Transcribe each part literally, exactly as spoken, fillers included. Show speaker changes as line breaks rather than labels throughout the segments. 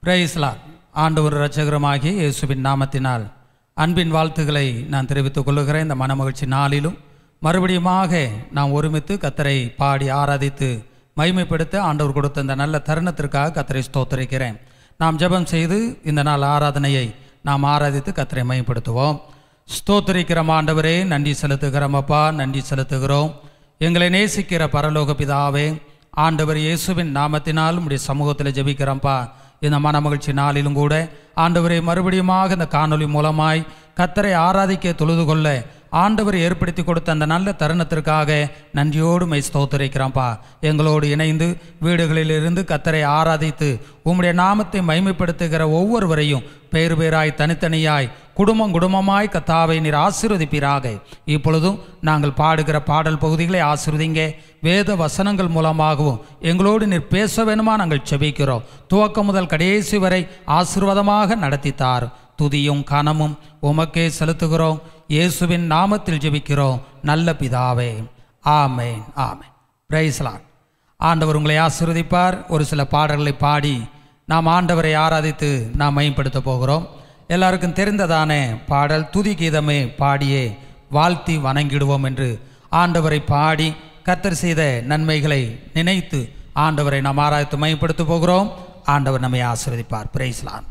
Price Lord. ஆண்டவர் இரட்சகருமாகிய இயேசுவின் நாமத்தினால் அன்பின் வாழ்த்துக்களை நான் தெரிவித்துக் கொள்கிறேன். இந்த மனமகிழ்ச்சி நாளிலும் மறுபடியுமாக நாம் ஒருமித்து கர்த்தரை பாடி ஆராதித்து மகிமைப்படுத்த ஆண்டவர் கொடுத்த இந்த நல்ல தருணத்திற்காக கர்த்தரை ஸ்தோத்திரிக்கிறேன். நாம் ஜெபம் செய்து இந்த நாள் ஆராதனையை நாம் ஆராதித்து கர்த்தரை மகிமைப்படுத்துவோம். ஸ்தோத்திரிக்கிறோம் ஆண்டவரே, நன்றி செலுத்துகிறோம் அப்பா, நன்றி செலுத்துகிறோம். எங்களை நேசிக்கிற பரலோக பிதாவே, ஆண்டவர் இயேசுவின் நாமத்தினால் உம்முடைய சமூகத்தில் ஜெபிக்கிறோம்ப்பா. இந்த மனமகிழ்ச்சி நாளிலும் கூட ஆண்டவரை மறுபடியுமாக இந்த காணொலி மூலமாய் கர்த்தரை ஆராதிக்க தொழுது கொள்ள ஆண்டவர் ஏற்படுத்தி கொடுத்த அந்த நல்ல தருணத்திற்காக நன்றியோடு மை ஸ்தோத்திரிக்கிறோம்ப்பா. எங்களோடு இணைந்து வீடுகளிலிருந்து கர்த்தரை ஆராதித்து உம்முடைய நாமத்தை மகிமைப்படுத்துகிற ஒவ்வொருவரையும் பேர் பேராய் தனித்தனியாய் குடும்பம் குடும்பமாய் கர்த்தாவை நீர் ஆசீர்வதிப்பீராக. இப்பொழுதும் நாங்கள் பாடுகிற பாடல் பகுதிகளை ஆசீர்வதிங்க. வேத வசனங்கள் மூலமாகவும் எங்களோடு நீர் பேச வேணுமா நாங்கள் செபிக்கிறோம். துவக்கம் முதல் கடைசி வரை ஆசீர்வாதமாக நடத்தித்தார். துதியும் கனமும் உமக்கே செலுத்துகிறோம். இயேசுவின் நாமத்தில் ஜெபிக்கிறோம் நல்ல பிதாவே, ஆமென், ஆமென். Praise Lord. ஆண்டவர் உங்களை ஆசீர்வதிப்பார். ஒரு சில பாடல்களை பாடி நாம் ஆண்டவரை ஆராதித்து நாம் மகிமைப்படுத்த போகிறோம். எல்லாருக்கும் தெரிந்ததான பாடல் துதி கீதமே பாடியே வாழ்த்தி வணங்கிடுவோம் என்று ஆண்டவரை பாடி கர்த்தர் செய்த நன்மைகளை நினைத்து ஆண்டவரை நாம் ஆராதித்து மகிமைப்படுத்த போகிறோம். ஆண்டவர் நம்மை ஆசீர்வதிப்பார். Praise Lord.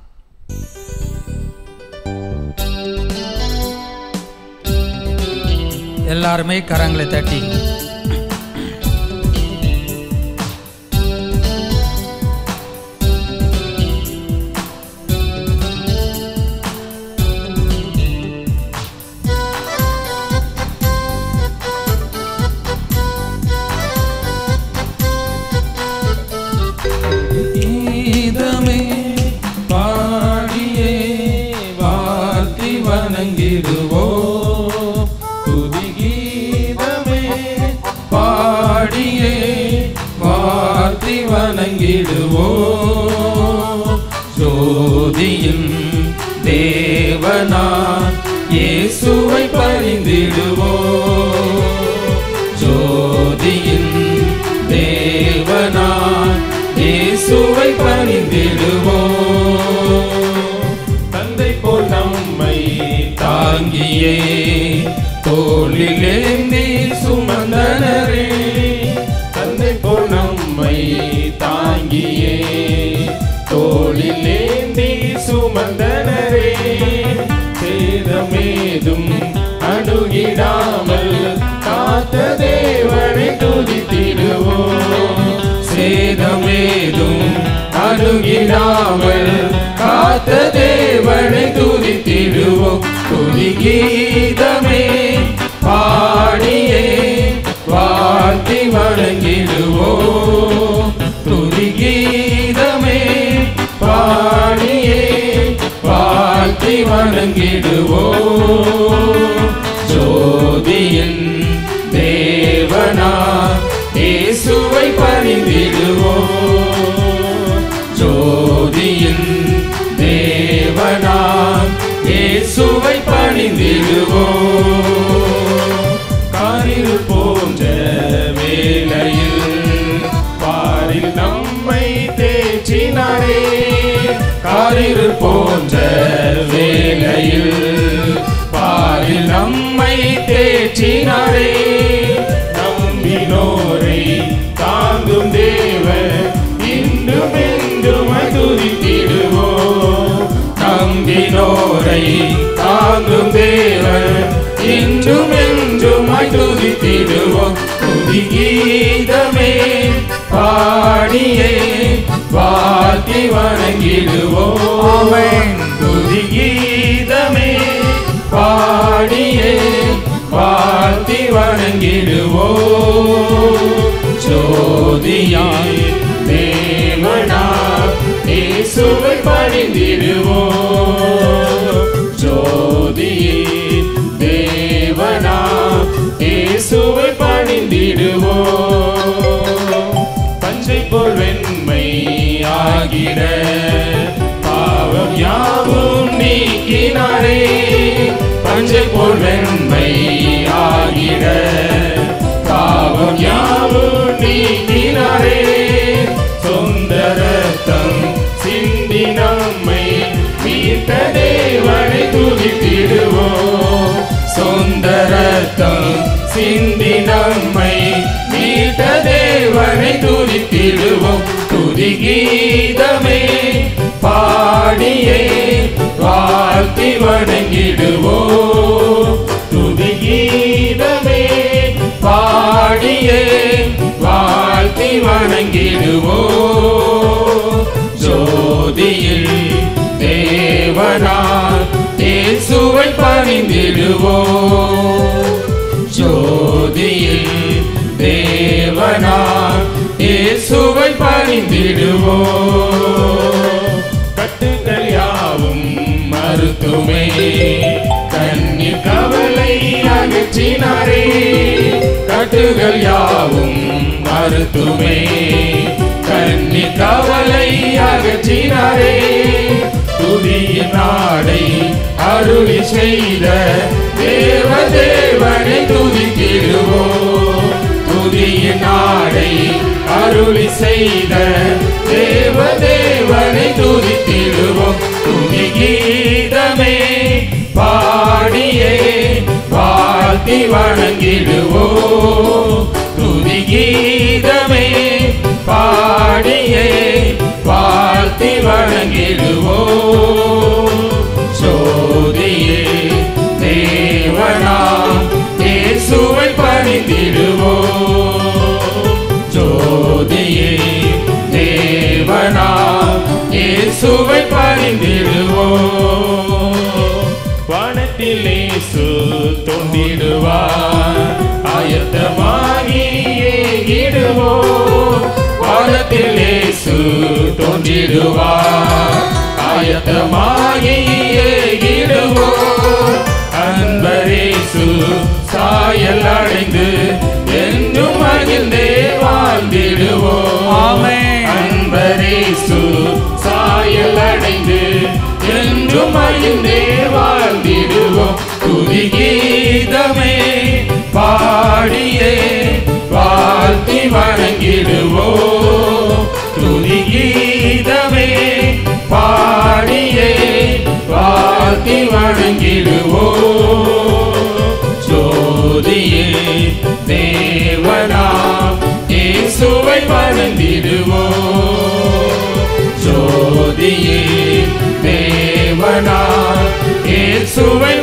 எல்லாருமே கரங்களை தட்டி
கீதமே பாடியே வாழ்த்தி வணங்கிடுவோம். துதி கீதமே பாடியே வாழ்த்தி வணங்கிடுவோம். ஜோதியின் தேவனாய் இயேசுவை பணிந்திடுவோம். ஜோதியின் தேவனாய் இயேசுவை பணிந்திடுவோம். தந்தை போல் நம்மை தாங்கியே தோளிலேந்தி சுமந்தனரே. தந்தை போல் நம்மை தாங்கியே தோளிலேந்தி சுமந்தனரே. சேதமேதும் அணுகிடாமல் காத்த தேவனை துதித்திடுவோம். சேதமேதும் அணுகிடாமல் காத்த தேவனை துதித்திடுவோம். துதி கீதமே பாடியே வாழ்த்தி வணங்கிடுவோம். துதி கீதமே பாடியே வாழ்த்தி வணங்கிடுவோம். ஜோதியின் தேவனாய் இயேசுவை பணிந்திடுவோம். ஜோதியின் தேவனாய் இயேசுவை பணிந்திடுவோம். காரிரு போன்ற வேளையில் பாரில் நம்மை தேற்றினாரே. காரிரு போன்ற வேளையில் பாரில் நம்மை தேற்றினாரே. நம்பினோரை தாங்கும் தேவன் இன்றும் என்றும் துதித்திடுவோம். நம்பினோரை தாங்கும் தேவன் இன்றும் என்றும் துதித்திடுவோம். துதி கீதமே பாடியே வாழ்த்தி வணங்கிடுவோம். துதி கீதமே பாடியே வாழ்த்தி வணங்கிடுவோம். ஜோதியாய் தேவனாய் இயேசுவை பணிந்திடுவோம். ஜோதியின் தேவனாய் இயேசுவை பணிந்திடுவோம். பஞ்சை போல் வெண்மை ஆகிட பாவம் யாவும் நீக்கினாரே. பஞ்சை போல் வெண்மை ஆகிட பாவம் யாவும் நீக்கினாரே. சொந்த ரத்தம் சிந்தினார். துதித்திடுவோம். சொந்த ரத்தம் சிந்தி நம்மை மீட்ட தேவனை துதித்திடுவோம். துதி கீதமே பாடியே வாழ்த்தி வணங்கிடுவோம். துதி கீதமே பாடியே வாழ்த்தி வணங்கிடுவோம். ஜோதியில் தேவனால் இயேசுவை பணிந்திடுவோம். ஜோதியில் தேவனால் இயேசுவை பணிந்திடுவோம். கட்டுக்கள் யாவும் மறுத்துமே கண்ணீர் கவலை அகற்றினாரே. கட்டுகள் யாவும் மறுத்துமே கண்ணீர் கவலை அகற்றினாரே. துதியின் நாடை அருளி செய்த தேவ தேவனை துதித்திடுவோம். துதியின் நாடை அருளி செய்த தேவ தேவனை துதித்திடுவோம். துதி கீதமே பாடியே வாழ்த்தி வணங்கிடுவோம். துதி கீதமே பாடியே வாழ்த்தி வணங்கிடுவோம். ஜோதியே தேவனா இயேசுவை பணிந்திடுவோம். ஜோதியே தேவனா இயேசுவை பணிந்திடுவோம். வானத்தில் இயேசு தோன்றிடுவார் ஆயத்தமாகி ஏகிடுவோம். வானத்தில் இயேசு தோன்றிடுவார் ஆயத்தமாகி ஏகிடுவோம். அன்பரேசு சாயல் அடைந்து என்றும் மகிழ்ந்தே வாழ்ந்திடுவோம். ஆமென். அன்பரேசு சாயல் அடைந்து என்றும் மகிழ்ந்தே வாழ்ந்திடுவோம். துதி கீதமே பாடியே வாழ்த்தி வணங்கிடுவோம். துதி கீதமே பாடியே வாழ்த்தி வணங்கிடுவோம். ஜோதியே தேவனா இயேசுவை வணங்கிடுவோம். ஜோதியே தேவனா இயேசுவை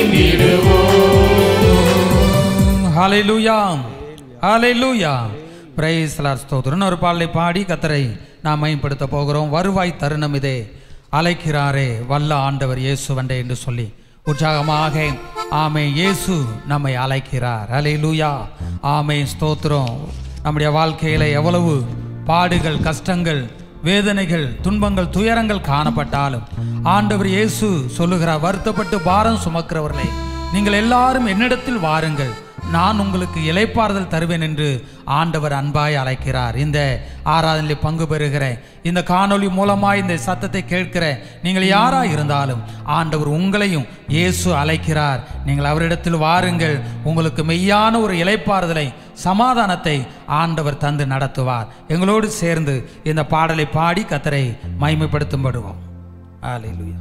வணங்கிடுவோம்.
ஹல்லேலூயா ஹல்லேலூயா. Price the Lord. ஸ்தோத்திரம். ஒரு பாடலை பாடி கர்த்தரை நாம் மகிமைப்படுத்த போகிறோம். வருவாய் தருணம் இதே, அழைக்கிறாரே வல்ல ஆண்டவர் இயேசுவண்டே என்று சொல்லி உற்சாகமாக ஆமே இயேசு நம்மை அழைக்கிறார். ஹல்லேலூயா. ஆமே ஸ்தோத்திரம். நம்முடைய வாழ்க்கையில எவ்வளவு பாடுகள், கஷ்டங்கள், வேதனைகள், துன்பங்கள், துயரங்கள் காணப்பட்டாலும் ஆண்டவர் இயேசு சொல்லுகிறார், வருத்தப்பட்டு பாரம் சுமக்கிறவர்களே நீங்கள் எல்லாரும் என்னிடத்தில் வாருங்கள், நான் உங்களுக்கு இளைப்பாறுதல் தருவேன் என்று ஆண்டவர் அன்பாய் அழைக்கிறார். இந்த ஆராதனையில் பங்கு பெறுகிற, இந்த காணொளி மூலமாய் இந்த சத்தத்தை கேட்கிற நீங்கள் யாராக இருந்தாலும் ஆண்டவர் உங்களையும் இயேசு அழைக்கிறார். நீங்கள் அவரிடத்தில் வாருங்கள், உங்களுக்கு மெய்யான ஒரு இளைப்பாறுதலை, சமாதானத்தை ஆண்டவர் தந்து நடத்துவார். எங்களோடு சேர்ந்து இந்த பாடலை பாடி கர்த்தரை மகிமைப்படுத்தும்படுவோம். ஹல்லேலூயா.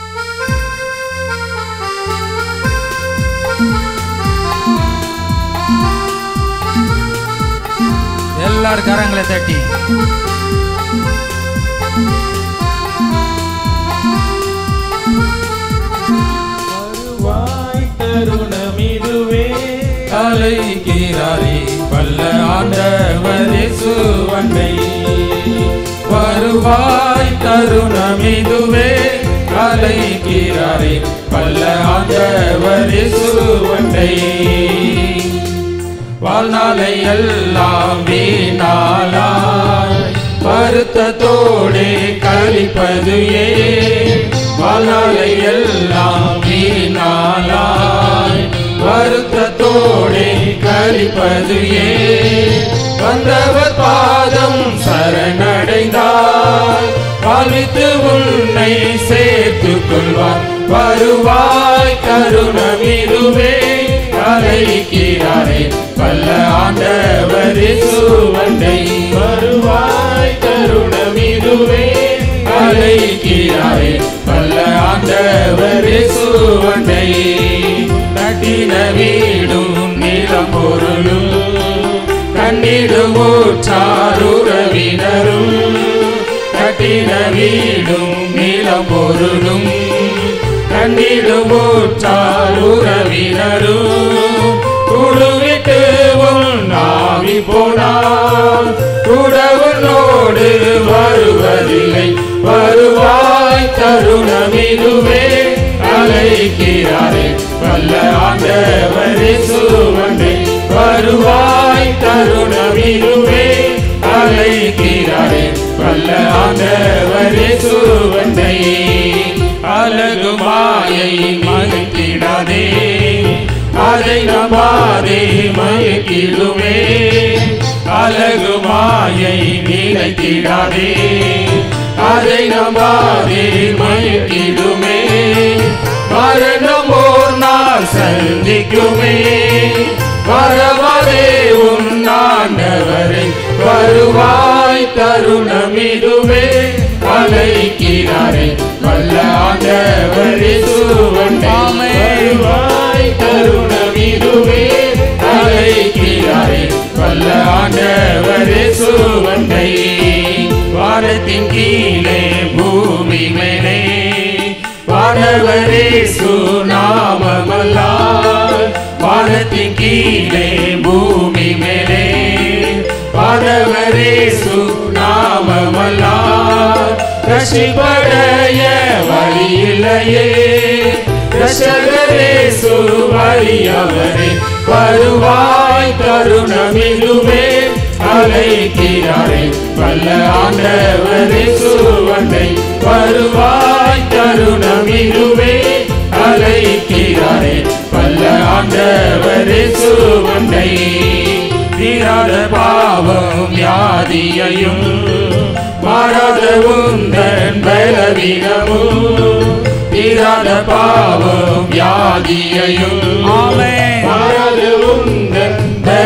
எல்லாரும் கரங்களை தட்டி
வருவாய் தருணம் இதுவே, அழைக்கிறாரே வல்ல ஆண்டவர் இயேசுவண்டை. வருவாய் தருணம் இதுவே, அழைக்கிறாரே வல்ல ஆண்டவர் இயேசுவண்டை. வாழ்நாளை எல்லாம் வீணாளாய் வருத்தத்தோடே கழிப்பது ஏன்? வாழ்நாளை எல்லாம் வீணாளாய் வருத்தத்தோடே கழிப்பது ஏன்? வந்தவர் பாதம் சரணடைந்தார், வாழ்வித்து உன்னை சேர்த்துக் கொள்வார். வருவாய் கருணம் இதுவே, அழைக்கிறாரே வல்ல ஆண்டவர் இயேசுவண்டை. வருவாய் கருணம் இதுவே, அழைக்கிறாரே வல்ல ஆண்டவர் இயேசுவண்டை. இயேசுவண்டை கட்டின வீடும் நிலம் பொருளும் கண்ணிடும் ஊற்றாருறவினரும் கட்டின வீடும் நிலம் பொருளும் கண்ணிடும் ஊற்றாருறவினரும் குழுவிட்டு உன்னாவி போனால் குடவனோடு வருவதில்லை வருவாய் தருணமிதுவே அழைக்கிறாரே வல்ல ஆண்டவர் இயேசுவண்டை வருவாய் தருணமிதுவே அழைக்கிறாரே வல்ல ஆண்டவர் இயேசுவண்டை அழகு மாயை மயக்கிடாதே அதை நம்பாதே மயக்கிடுமே அழகு மாயை நினைத்திடாதே அதை நம்பாதே மயக்கிடுமே மரணம் ஓர் நாள் சந்திக்குமே வரவரே உன் ஆண்டவரை வருவாய் தருணமிதுவே அழைக்கிறாரே வல்ல ஆண்டவர் இயேசுவண்டை வருவாய் தருணமிதுவே அழைக்கிறாரே வல்ல ஆண்டவர் இயேசுவண்டை வானத்தின் கீழே பூமி மேலே வானவர் இயேசு நாமமல்லால் வானத்தின் கீழே பூமி மேலே வானவர் இயேசு நாமமல்லால் ரட்சிப்படைய வழியில்லையே ரட்சகர் இயேசு வழியவரே வருவாய் தருணமிதுவே அழைக்கிறாரே வல்ல ஆண்டவர் இயேசுவண்டை வருவாய் தருணமிதுவே அழைக்கிறாரே வல்ல ஆண்டவர் இயேசுவண்டை தீராத பாவம் வியாதியையும் மாறாத உந்தன் பலவீனமும் தீராத பாவம் வியாதியையும் மாறாத உந்தன்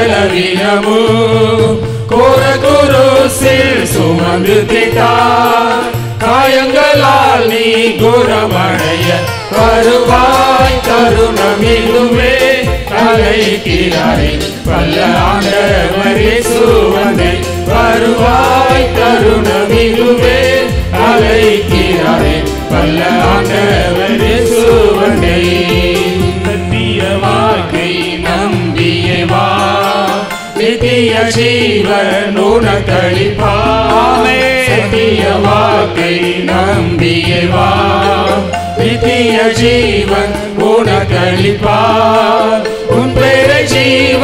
பலவீனமும் கோர குருசில் சுமந்து தீர்த்தார் காயங்களால் நீ குணமடைய வருவாய் தருணமிதுவே அழைக்கிறாரே வல்ல ஆண்டவர் இயேசுவண்டை வருவாய் தருணமிதுவே அழைக்கிறாரே வல்ல ஆண்டவர் இயேசுவண்டை சத்திய வாழ்க்கை நம்பியே வா நித்திய ஜீவன் உனக்களிப்பார் சத்திய வாழ்க்கை நம்பியே வா நித்திய ஜீவன் உனக்களிப்பார் உன் பேரை ஜீவ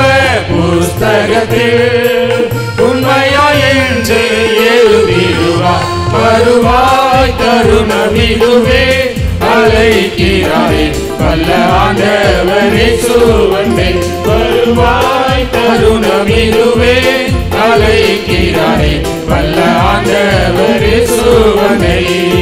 புஸ்தகத்தில் உண்மையாய் என்று எழுதிடுவார் வருவாய் தருணமிதுவே அழைக்கிறாரே வல்ல ஆண்டவர் இயேசுவண்டை வருவாய் தருணமிதுவே அழைக்கிறாரே வல்ல ஆண்டவர் இயேசுவண்டை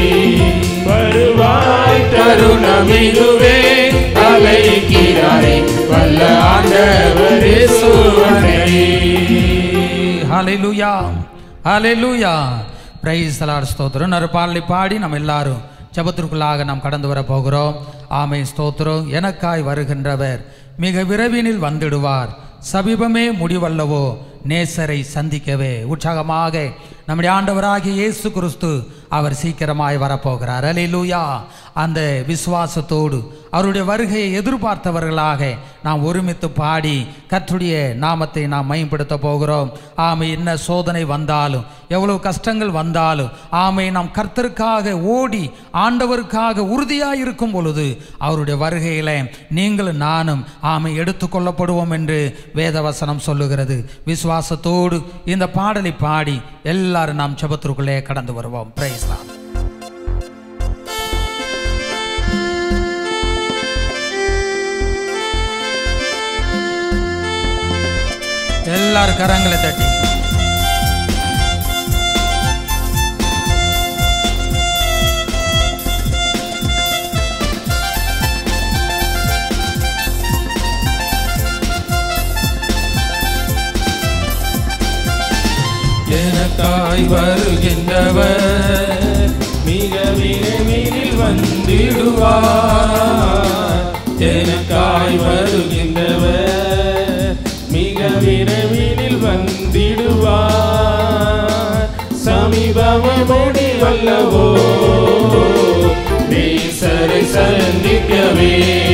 வருவாய் தருணமிதுவே அழைக்கிறாரே வல்ல ஆண்டவர் இயேசுவண்டை.
ஹல்லேலூயா ஹல்லேலூயா பிரைஸ் தி லார்ட். ஸ்தோத்திரம். நற்பாடலை பாடி நம்ம எல்லாரும் ஜெபத்திற்குள்ளாக நாம் கடந்து வர போகிறோம். ஆமென். ஸ்தோத்திரம். எனக்காய் வருகின்றவர் மிக விரைவினில் வந்திடுவார் சமீபமே முடிவல்லவோ நேசரை சந்திக்கவே. உற்சாகமாக நம்முடைய ஆண்டவராகிய இயேசு கிறிஸ்து அவர் சீக்கிரமாய் வரப்போகிறார். அல்லேலூயா. அந்த விசுவாசத்தோடு அவருடைய வருகையை எதிர்பார்த்தவர்களாக நாம் ஒருமித்து பாடி கர்த்தருடைய நாமத்தை நாம் மேம்படுத்த போகிறோம். ஆமை என்ன சோதனை வந்தாலும் எவ்வளவு கஷ்டங்கள் வந்தாலும் ஆமை நாம் கர்த்தருக்காக ஓடி ஆண்டவருக்காக உறுதியாக இருக்கும் பொழுது அவருடைய வருகையில நீங்களும் நானும் ஆமை எடுத்துக்கொள்ளப்படுவோம் என்று வேதவசனம் சொல்லுகிறது. விசுவாசத்தோடு இந்த பாடலை பாடி எல்லாரும் நாம் ஜெபத்திற்குள்ளே கடந்து வருவோம். Praise the Lord. எல்லாரும் கரங்களை தட்டி
எனக்காய் வருகின்றவர் மிக விரைவில் வந்திடுவார் எனக்காய் வருகின்றவர் மிக விரைவில் வந்திடுவார். சமீபமே முடிவல்லவோ நேசரை சந்திக்கவே.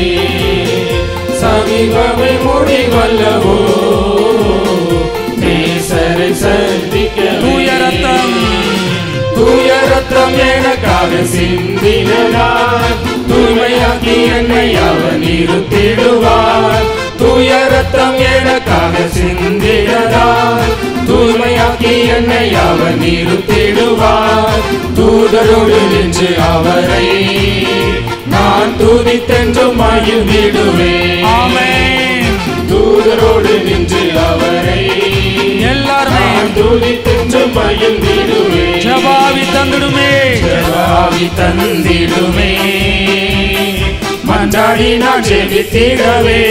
சமீபமே முடிவல்லவோ நேசரை சந்திக்கவே.
தூய ரத்தம்
தூய ரத்தம் எனக்காக சிந்தினார். தூய்மையாக்கி என்னை அவர் நிறுத்திடுவார். தூய ரத்தம் எனக்காக சிந்தினார். தூய்மையாக்கி என்னை அவர் நிறுத்திடுவார். தூதரோடு நின்று அவரை நான் துதித்தென்று மகிழ்ந்திடுவேன்.
ஆமென்.
தூதரோடு நின்று அவரை
எல்லாருமே
நான் துதித்தென்று மகிழ்ந்திடுவேன்.
ஜெபாவி தந்திடுமே
ஜெபாவி தந்திடுமே. மன்றாடி நான் ஜெபித்திடவே.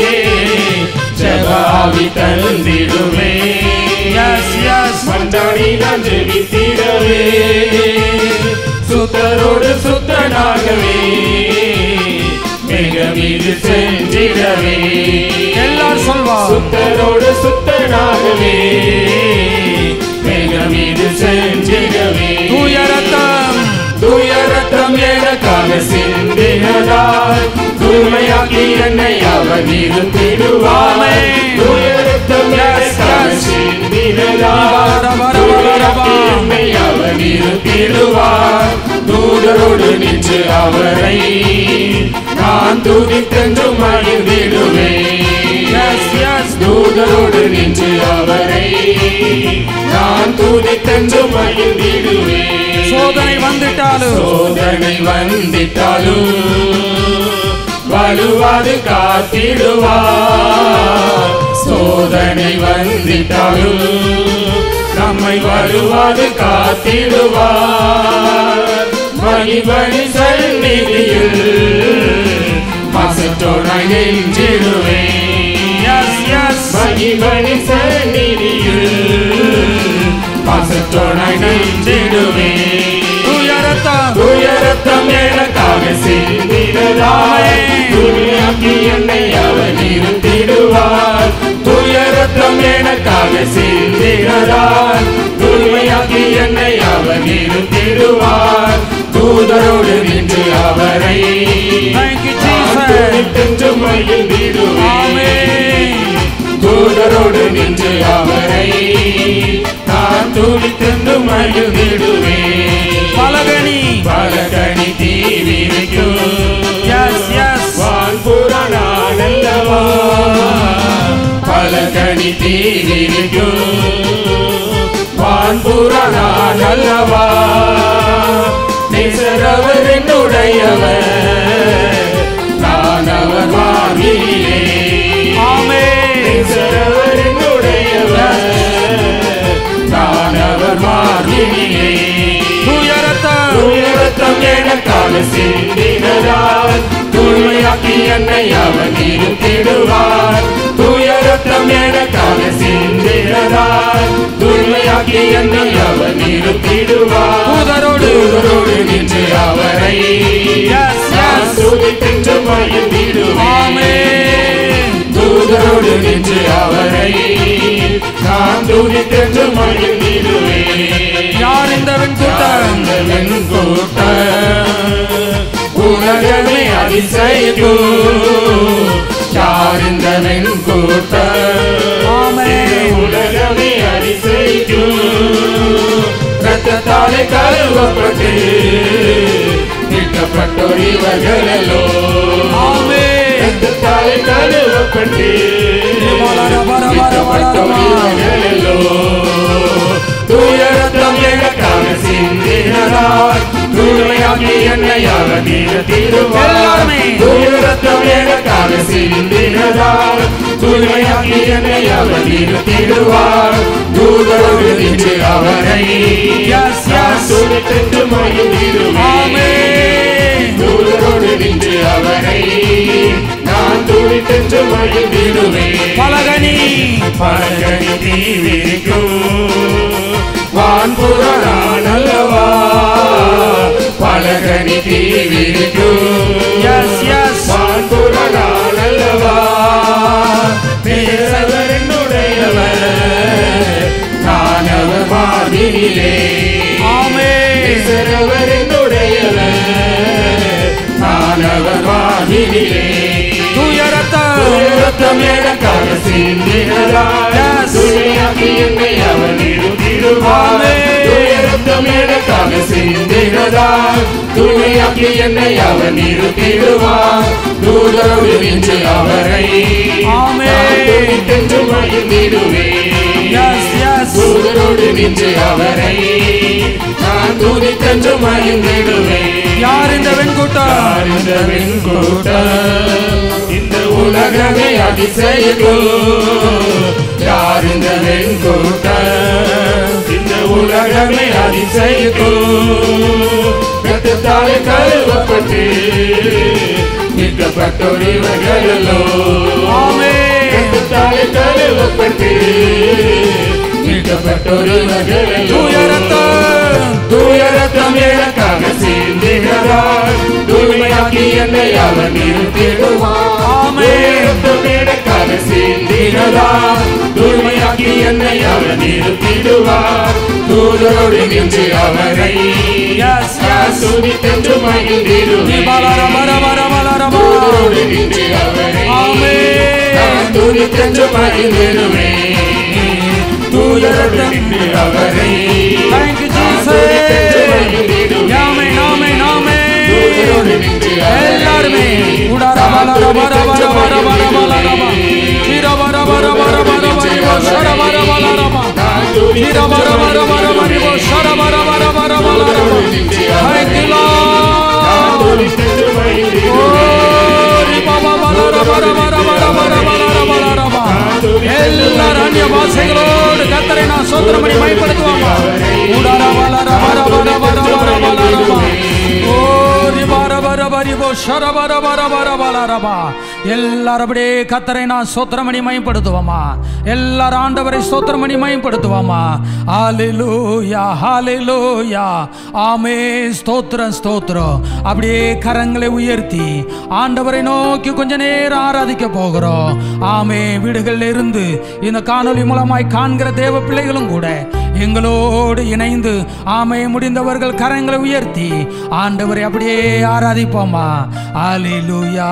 ஜெபாவி தந்திடுமே.
எஸ் எஸ்
மன்றாடி நான் ஜெபித்திடவே. சுத்தரோடு சுத்தனாகவே மிக மீது சென்றிடவே.
எல்லாரும் சொல்வா.
சுத்தரோடு சுத்தனாகவே மிக மீது சென்றிடவே.
தூய ரத்தம்
தூய ரத்தம் எனக்காக சிந்தினதால் தூய்மையாக்கி என்னை அவர் நிறுத்திடுவார். தூய ரத்தம் எனக்காக சிந்தினதால் தூய்மையாக்கி என்னை அவர் நிறுத்திடுவார். தூதரோடு நின்று அவரை நான் துதித்தென்று மகிழ்ந்திடுவேன். தூதரோடு நின்று அவரை நான் துதித்தென்று மகிழ்ந்திடுவேன்.
சோதனை வந்துட்டாலும்
சோதனை வந்திட்டாலும் வலுவாது காத்திடுவார். சோதனை வந்திட்டாலும் நம்மை வலுவாது காத்திடுவார். மகிபலி சந்நிதியில் மாசற்றோனாய் நின்றிடுவேன். மகிபலி சந்நிதியில் மாசற்றோனாய் நின்றிடுவேன்.
தூய ரத்தம்
தூய ரத்தம் எனக்காக சிந்தினதால் தூய்மையாக்கி என்னை அவர் நிறுத்திடுவார். தூய ரத்தம் எனக்காக சிந்தினதால் தூய்மையாக்கி என்னை அவர் நிறுத்திடுவார். தூதரோடு நின்று அவரை துதித்தென்று மகிழ்ந்திடுவேன். தூதரோடு நின்று அவரை நான் துதித்தென்று மகிழ்ந்திடுவேன்.
பலகனி
பலகனி தீவிரிக்கும்
எஸ் எஸ்
வான்புறநானல்லவா. பலகனி தீவிரிக்கும் வான்புறநானல்லவா. நேசரவர் என்னுடையவர் நான் அவர் மார்பிலே.
ஆமென்.
நேசரவர் என்னுடையவர் நான் அவர் மார்பிலே.
தூய ரத்தம்
தூய ரத்தம் எனக்காக சிந்தினதால் தூய்மையாக்கி என்னை அவர் நிறுத்திடுவார். தூய ரத்தம் எனக்காக சிந்தினதால் தூய்மையாக்கி என்னை அவர் நிறுத்திடுவார்.
தூதரோடு
தூதரோடு நின்று அவரை நான் துதித்தென்று மகிழ்ந்திடுவேன்.
ஆமென்.
தூதரோடு நின்று அவரை நான் துதித்தென்று மகிழ்ந்திடுவேன்.
யார் இந்த வெண்கூட்டம்
உலகமே அதிசயிக்கும். யார் இந்த வெண்கூட்டம்
ஆமென்.
உலகமே அதிசயிக்கும். ரத்தத்தாலே கழுவப்பட்டு மீட்கப்பட்டோர் இவர்களோ.
ஆமென்.
ரத்தத்தாலே கழுவப்பட்டு மீட்கப்பட்டோர் இவர்களோ. தூய ரத்தம் எனக்காக சிந்தினதால் தூய்மையாக்கி என்னை அவர் நிறுத்திடுவார். தூய ரத்தம் எனக்காக சிந்தினதால் தூய்மையாக்கி என்னை அவர் நிறுத்திடுவார். தூதரோடு நின்று அவரை துதித்தென்று மகிழ்ந்திடுவேன். தூதரோடு நின்று அவரை நான் துதித்தென்று மகிழ்ந்திடுவேன்.
பலகனி
பலகனி தீவிரிக்கும் வான்புறநானல்லவா. பலகனி தீவிரிக்கும்
எஸ் எஸ்
குரலால் அல்லவா பேசவர் என்னுடையவர் நான் அவர் மாதிரியே பேசுறவர் என்னுடையவர் நான் அவர் மாதிரியே துயரத்தம் எனக்காக சிந்தினதால் துணையாக்கி என்னை அவர் நிறுத்திடுவார் துயரத்தம் எனக்காக சிந்தினதால் துணையாக்கி என்னை அவர் நிறுத்திடுவார் தூதரோடு நின்று அவரை என்று மகிழ்ந்திடுவேன் தூதரோடு நின்று அவரை நான் துதித்தென்று மகிழ்ந்திடுவேன்
யார் இந்த வெண்கூட்டம்
யார் இந்த வெண்கூட்டம் இந்த உலகமே அதிசயிக்கும் யார் இந்த வெண்கூட்டம் இந்த உலகமே அதிசயிக்கும் ரத்தத்தாலே கழுவப்பட்டு மீட்கப்பட்டோர் இவர்களோ ரத்தத்தாலே கழுவப்பட்டு மீட்கப்பட்டோர் இவர்களோ தூயரத்தம் எனக்காக சிந்தினதால் தூய்மையாக்கி என்னை அவர் நிறுத்திடுவார் எனக்காக சிந்தினதால் தூய்மையாக்கி என்னை அவர் நிறுத்திடுவார் தூதரோடு நின்று அவரை துதித்தென்று மகிழ்ந்திடுவேன் தூதரோடு நின்று அவரை துதித்தென்று மகிழ்ந்திடுவேன் தூதரோடு நின்று அவரை
எல்லாருமே எல்லாரும் அந்நிய பாஷைகளோடு கர்த்தரை நான் ஸ்தோத்திரம் பண்ணி மகிமைப்படுத்துவாங்க. எல்லாரும் அப்படியே கர்த்தரை நான் ஸ்தோத்திரம் பண்ணி மகிமைப்படுத்துவோமா? எல்லாரும் ஆண்டவரை ஸ்தோத்திரம் பண்ணி மகிமைப்படுத்துவோமா? ஹல்லேலூயா ஹல்லேலூயா ஆமென். ஸ்தோத்திரம் ஸ்தோத்திரம். அப்படியே கரங்களை உயர்த்தி ஆண்டவரை நோக்கி கொஞ்ச நேரம் ஆராதிக்க போகிறோம். ஆமே. வீடுகளில் இருந்து இந்த காணொளி மூலமாய் காண்கிற தேவ பிள்ளைகளும் கூட எங்களோடு இணைந்து ஆமே முடிந்தவர்கள் கரங்களை உயர்த்தி ஆண்டவரை அப்படியே ஆராதிப்போமா? ஹல்லேலூயா.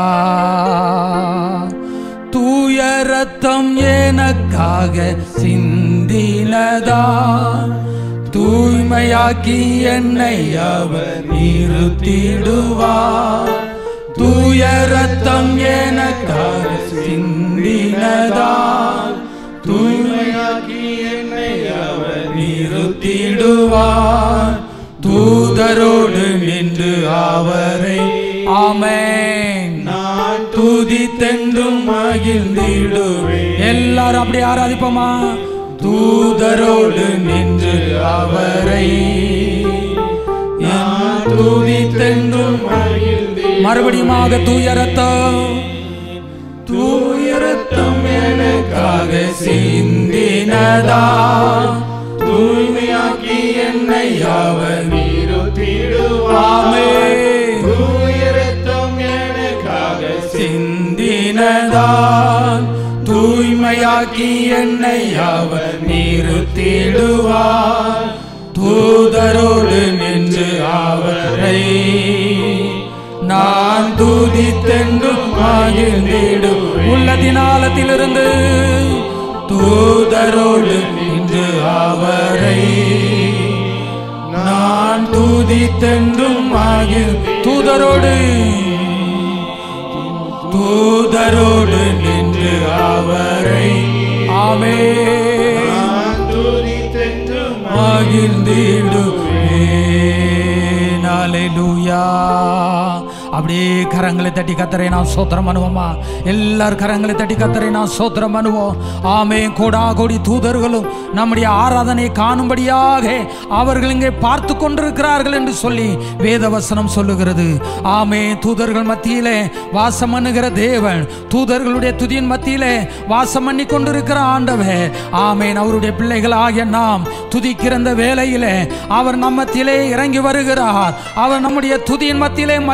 தூய ரத்தம் எனக்காக சிந்தினதா தூய்மையாக்கி என்னை அவர் நிறுத்திடுவார். தூய ரத்தம் எனக்காக சிந்தினதா தூய்மையாக்கி என்னை அவர் நிறுத்திடுவார். தூதரோடு நின்று அவரை ஆமென் நான் துதித்தென்றும் மகிழ்ந்திடுவேன். எல்லாரும் அப்படி ஆராதிப்போமா? தூதரோடு நின்று அவரை நான் துதித்தென்றும் மகிழ்ந்திடுவேன். மறுபடியுமாக தூய ரத்தம் தூய ரத்தம் எனக்காக சிந்தினதா தூய்மையாக்கி என்னை அவர் நிறுத்திடுவார். தூய ரத்தம் எனக்காக சிந்தினதா தூய்மையாக்கி என்னை அவர் நிறுத்திடுவார். தூதரோடு நின்று அவரை நான் துதித்தென்றும் மகிழ்ந்திடுவேன். உள்ளதினாலத்திலிருந்து தூதரோடு நின்று அவரை நான் துதித்தென்றும் மகிழ். தூதரோடு தூதரோடு நின்று அவரை ஆமென் துதித்தென்றும் மகிழ்ந்திடுவேன். ஹல்லேலூயா. அப்படியே கரங்களை தட்டி கர்த்தரை நான் ஸ்தோத்திரம் பண்ணுவோமா? எல்லாரும் கரங்களை தட்டி கர்த்தரை நான் ஸ்தோத்திரம் பண்ணுவோம். ஆமென். கோடா கோடி தூதர்களும் நம்முடைய ஆராதனை காணும்படியாக அவர்கள் இங்கே பார்த்து கொண்டிருக்கிறார்கள் என்று சொல்லி வேதவசனம் சொல்லுகிறது. ஆமென். தூதர்கள் மத்தியிலே வாசம் பண்ணுகிற தேவன், தூதர்களுடைய துதியின் மத்தியிலே வாசம் பண்ணி கொண்டிருக்கிற ஆண்டவர். ஆமென். அவருடைய பிள்ளைகள் ஆகிய நாம் துதிக்கிற இந்த வேளையிலே அவர் நம்ம மத்தியிலே இறங்கி வருகிறார். அவர் நம்முடைய துதியின் மத்தியிலே மகிமைப்படு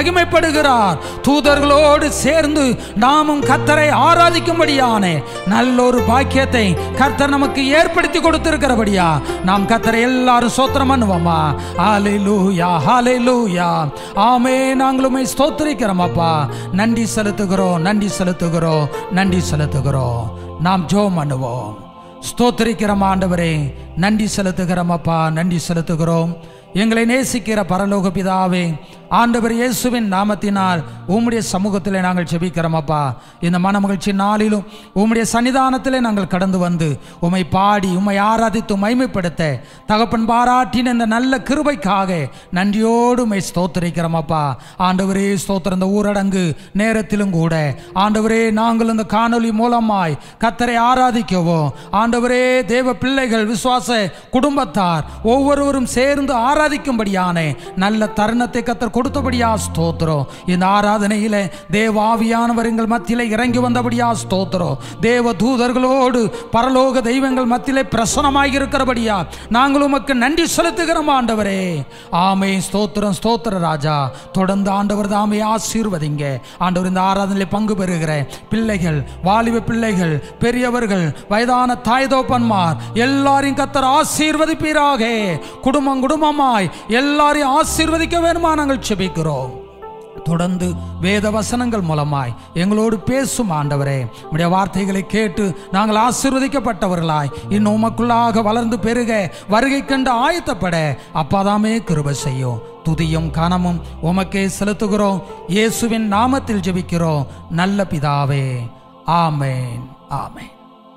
மகிமைப்படுகிறார். தூதர்களோடு சேர்ந்து நாமும் கர்த்தரை ஆராதிக்கும்படியான நல்ல ஒரு பாக்கியத்தை கர்த்தர் நமக்கு ஏற்படுத்தி கொடுத்திருக்கிறபடியா நாம் கர்த்தரை எல்லாரும் ஸ்தோத்திரம் பண்ணுவோமா? ஹல்லேலூயா, ஹல்லேலூயா. ஆமே. நாங்களுமே ஸ்தோத்திரிக்கிறோம் அப்பா. நன்றி செலுத்துகிறோம், நன்றி செலுத்துகிறோம், நன்றி செலுத்துகிறோம். நாம் ஜெபம் பண்ணுவோம். ஸ்தோத்திரிக்கிறோம் ஆண்டவரே, நன்றி செலுத்துகிறோம் அப்பா, நன்றி செலுத்துகிறோம். எங்களை நேசிக்கிற பரலோக பிதாவே, ஆண்டவர் இயேசுவின் நாமத்தினால் உம்முடைய சமூகத்திலே நாங்கள் ஜெபிக்கிறோம் அப்பா. இந்த மனமகிழ்ச்சி நாளிலும் உம்முடைய சன்னிதானத்திலே நாங்கள் கடந்து வந்து உம்மை பாடி உம்மை ஆராதித்து மகிமைப்படுத்த தகப்பன் பாராட்டின இந்த நல்ல கிருபைக்காக நன்றியோடு உம்மை ஸ்தோத்திரிக்கிறோம் அப்பா. ஆண்டவரே ஸ்தோத்திரம். இந்த ஊரடங்கு நேரத்திலும் கூட ஆண்டவரே நாங்கள் இந்த காணொலி மூலமாய் கர்த்தரை ஆராதிக்கவும் ஆண்டவரே தேவ பிள்ளைகள் விசுவாச குடும்பத்தார் ஒவ்வொருவரும் சேர்ந்து ஆராதிக்கும்படியான நல்ல தருணத்தை கர்த்தர் கொடுத்தபடியா ஸ்தோத்திரம். இந்த ஆராதனையில தேவ ஆவியானவர் எங்கள் மத்தியிலே இறங்கி வந்தபடியா ஸ்தோத்திரம். தேவ தூதர்களோடு பரலோக தெய்வங்கள் மத்தியிலே பிரசன்னமாகி இருக்கிறபடியா நாங்கள் உமக்கு நன்றி செலுத்துகிறோம் ஆண்டவரே. ஆமே. ஸ்தோத்திரம், ஸ்தோத்திர ராஜா. தொடர்ந்து ஆண்டவர் தாமே ஆசீர்வதிங்க ஆண்டவர். இந்த ஆராதனையிலே பங்கு பெறுகிற பிள்ளைகள், வாலிப பிள்ளைகள், பெரியவர்கள், வயதான தாய் தோப்பன்மார் எல்லாரையும் கர்த்தர் ஆசீர்வதிப்பீராக. குடும்பம் குடும்பமாய் எல்லாரையும் ஆசீர்வதிக்க வேணுமா நாங்கள் செபிக்கிறோம். தொடர்ந்து வேத வசனங்கள் மூலமாய் எங்களோடு பேசும் ஆண்டவரே. உம்முடைய வார்த்தைகளை கேட்டு நாங்கள் ஆசீர்வதிக்கப்பட்டவர்களாய் இன்னும் உமக்குள்ளாக வளர்ந்து பெருக வருகை கண்டு ஆயத்தப்பட அப்பாதாமே கிருபை செய்யும். துதியும் கனமும் உமக்கே செலுத்துகிறோம். இயேசுவின் நாமத்தில் ஜெபிக்கிறோம் நல்ல பிதாவே. Amen, amen.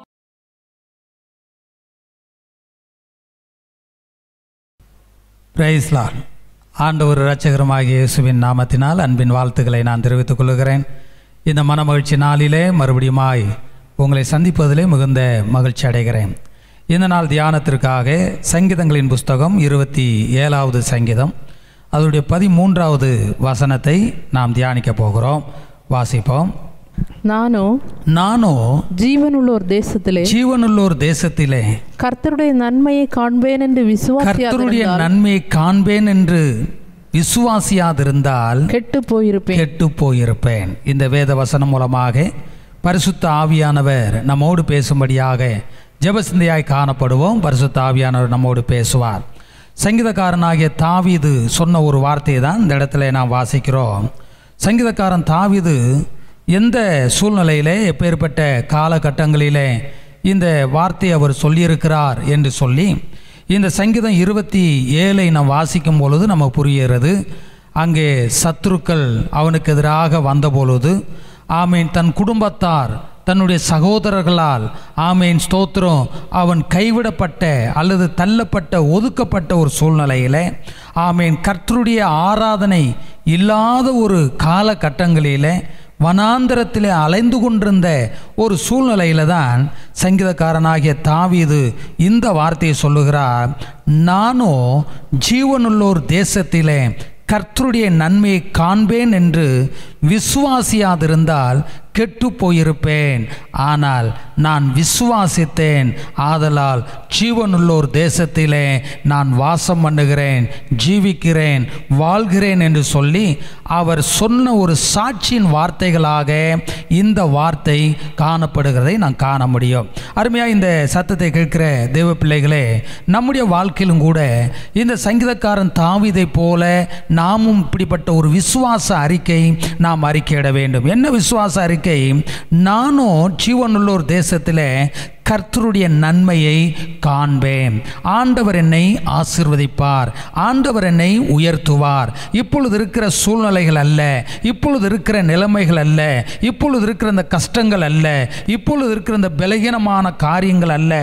Praise Lord. ஆண்டவர் இரட்சகருமாகிய இயேசுவின் நாமத்தினால் அன்பின் வாழ்த்துக்களை நான் தெரிவித்துக் கொள்கிறேன். இந்த மனமகிழ்ச்சி நாளிலே மறுபடியுமாய் உங்களை சந்திப்பதிலே மிகுந்த மகிழ்ச்சி அடைகிறேன். இந்த நாள் தியானத்திற்காக சங்கீதங்களின் புஸ்தகம் இருபத்தி ஏழாவது சங்கீதம் அதனுடைய பதிமூன்றாவது வசனத்தை நாம் தியானிக்க போகிறோம். வாசிப்போம்.
நானோ
நானோ
ஜீவனுள்ளோர் தேசத்திலே
ஜீவனுள்ளோர் தேசத்திலே
கர்த்தருடைய நன்மையை காண்பேன் என்று
கர்த்தருடைய நன்மையை காண்பேன் என்று விசுவாசியாதிருந்தால்
கெட்டு போயிருப்பேன்
கெட்டு போயிருப்பேன். இந்த வேத வசனம் மூலமாக பரிசுத்த ஆவியானவர் நம்மோடு பேசும்படியாக ஜெபசிந்தையாய் காணப்படுவோம். பரிசுத்த ஆவியானவர் நம்மோடு பேசுவார். சங்கீதக்காரனாகிய தாவீது சொன்ன ஒரு வார்த்தையை தான் இந்த இடத்துல நாம் வாசிக்கிறோம். சங்கீதக்காரன் தாவீது எந்த சூழ்நிலையிலே எப்பேற்பட்ட காலகட்டங்களிலே இந்த வார்த்தையை அவர் சொல்லியிருக்கிறார் என்று சொல்லி இந்த சங்கீதம் இருபத்தி ஏழை நாம் வாசிக்கும் பொழுது நம்ம புரிகிறது. அங்கே சத்துருக்கள் அவனுக்கு எதிராக வந்த பொழுது ஆமீன் தன் குடும்பத்தார் தன்னுடைய சகோதரர்களால் ஆமீன் ஸ்தோத்திரம் அவன் கைவிடப்பட்ட அல்லது தள்ளப்பட்ட ஒதுக்கப்பட்ட ஒரு சூழ்நிலையில் ஆமீன் கர்த்தருடைய ஆராதனை இல்லாத ஒரு காலகட்டங்களில் வனாந்தரத்திலே அலைந்து கொண்டிருந்த ஒரு சூழ்நிலையில தான் சங்கீதக்காரனாகிய தாவீது இந்த வார்த்தையை சொல்லுகிறார். நானோ ஜீவனுள்ளோர் தேசத்திலே கர்த்தருடைய நன்மையை காண்பேன் என்று விசுவாசியாதிருந்தால் கெட்டு போயிருப்பேன். ஆனால் நான் விசுவாசித்தேன், ஆதலால் ஜீவனுள்ளோர் தேசத்திலே நான் வாசம் பண்ணுகிறேன், ஜீவிக்கிறேன், வாழ்கிறேன் என்று சொல்லி அவர் சொன்ன ஒரு சாட்சியின் வார்த்தைகளாக இந்த வார்த்தை காணப்படுகிறதை நான் காண முடியும். அருமையாக இந்த சத்தத்தை கேட்கிற தேவ பிள்ளைகளே, நம்முடைய வாழ்க்கையிலும் கூட இந்த சங்கீதக்காரன் தாவீதை போல நாமும் இப்படிப்பட்ட ஒரு விசுவாச அறிக்கை நாம் அறிக்கையிட வேண்டும். என்ன விசுவாச அறிக்கை? நானோ ஜீவனுள்ளோர் தேசத்தில் கர்த்தருடைய நன்மையை காண்பேன். ஆண்டவர் என்னை ஆசீர்வதிப்பார், ஆண்டவர் என்னை உயர்த்துவார். இப்பொழுது இருக்கிற சூழ்நிலைகள் அல்ல, இப்பொழுது இருக்கிற நிலைமைகள் அல்ல, இப்பொழுது இருக்கிற இந்த கஷ்டங்கள் அல்ல, இப்பொழுது இருக்கிற இந்த பலகீனமான காரியங்கள் அல்ல.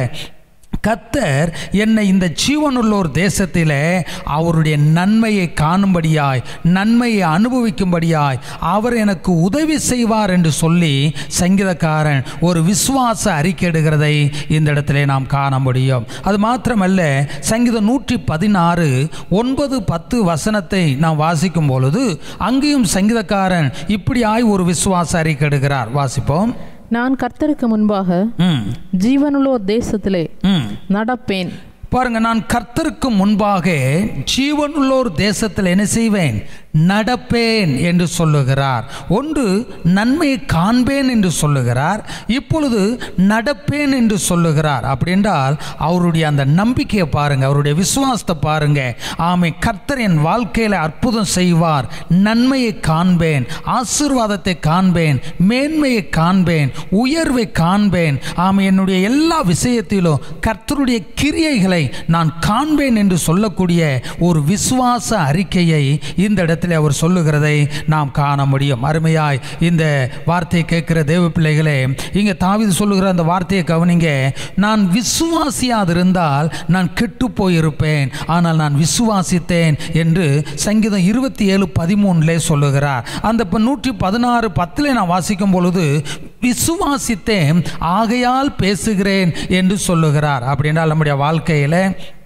கர்த்தர் என்னை இந்த ஜீவனுள்ளோர் தேசத்தில் அவருடைய நன்மையை காணும்படியாய், நன்மையை அனுபவிக்கும்படியாய் அவர் எனக்கு உதவி செய்வார் என்று சொல்லி சங்கீதக்காரன் ஒரு விசுவாச அறிக்கையிடுகிறதை இந்த இடத்துல நாம் காண முடியும். அது மாத்திரமல்ல, சங்கீதம் நூற்றி பதினாறு ஒன்பது பத்து வசனத்தை நாம் வாசிக்கும் பொழுது அங்கேயும் சங்கீதக்காரன் இப்படியாய் ஒரு விசுவாச அறிக்கையிடுகிறார். வாசிப்போம்.
நான் கர்த்தருக்கு முன்பாக ஜீவனுள்ளோர் தேசத்திலே நடப்பேன்.
பாருங்க, நான் கர்த்தருக்கு முன்பாக ஜீவனுள்ளோர் தேசத்தில் என்ன செய்வேன்? நடப்பேன் என்று சொல்லுகிறார். ஒன்று நன்மையை காண்பேன் என்று சொல்லுகிறார், இப்பொழுது நடப்பேன் என்று சொல்லுகிறார். அப்படி என்றால் அவருடைய அந்த நம்பிக்கையை பாருங்க, அவருடைய விசுவாசத்தை பாருங்க. ஆமை, கர்த்தர் என் வாழ்க்கையில் அற்புதம் செய்வார், நன்மையை காண்பேன், ஆசீர்வாதத்தை காண்பேன், மேன்மையை காண்பேன், உயர்வை காண்பேன். ஆமை, என்னுடைய எல்லா விஷயத்திலும் கர்த்தருடைய கிரியைகளை நான் காண்பேன் என்று சொல்லக்கூடிய ஒரு விசுவாச அறிக்கையை இந்த இடத்துல அவர் சொல்லுகிறதை நாம் காண முடியும். அருமையாய் இந்த வார்த்தையை கேட்கிற தேவ பிள்ளைகளே, இங்கே தாவீது சொல்லுகிற அந்த வார்த்தையை கவனிங்க. நான் விசுவாசியாதிருந்தால் நான் கெட்டு போயிருப்பேன், ஆனால் நான் விசுவாசித்தேன் என்று சங்கீதம் இருபத்தி ஏழு பதிமூணுலே சொல்லுகிறார். அந்த நூற்றி பதினாறு பத்தில் நான் வாசிக்கும் பொழுது விசுவாசித்தேன் ஆகையால் பேசுகிறேன் என்று சொல்லுகிறார். அப்படின்றால் நம்முடைய வாழ்க்கையில்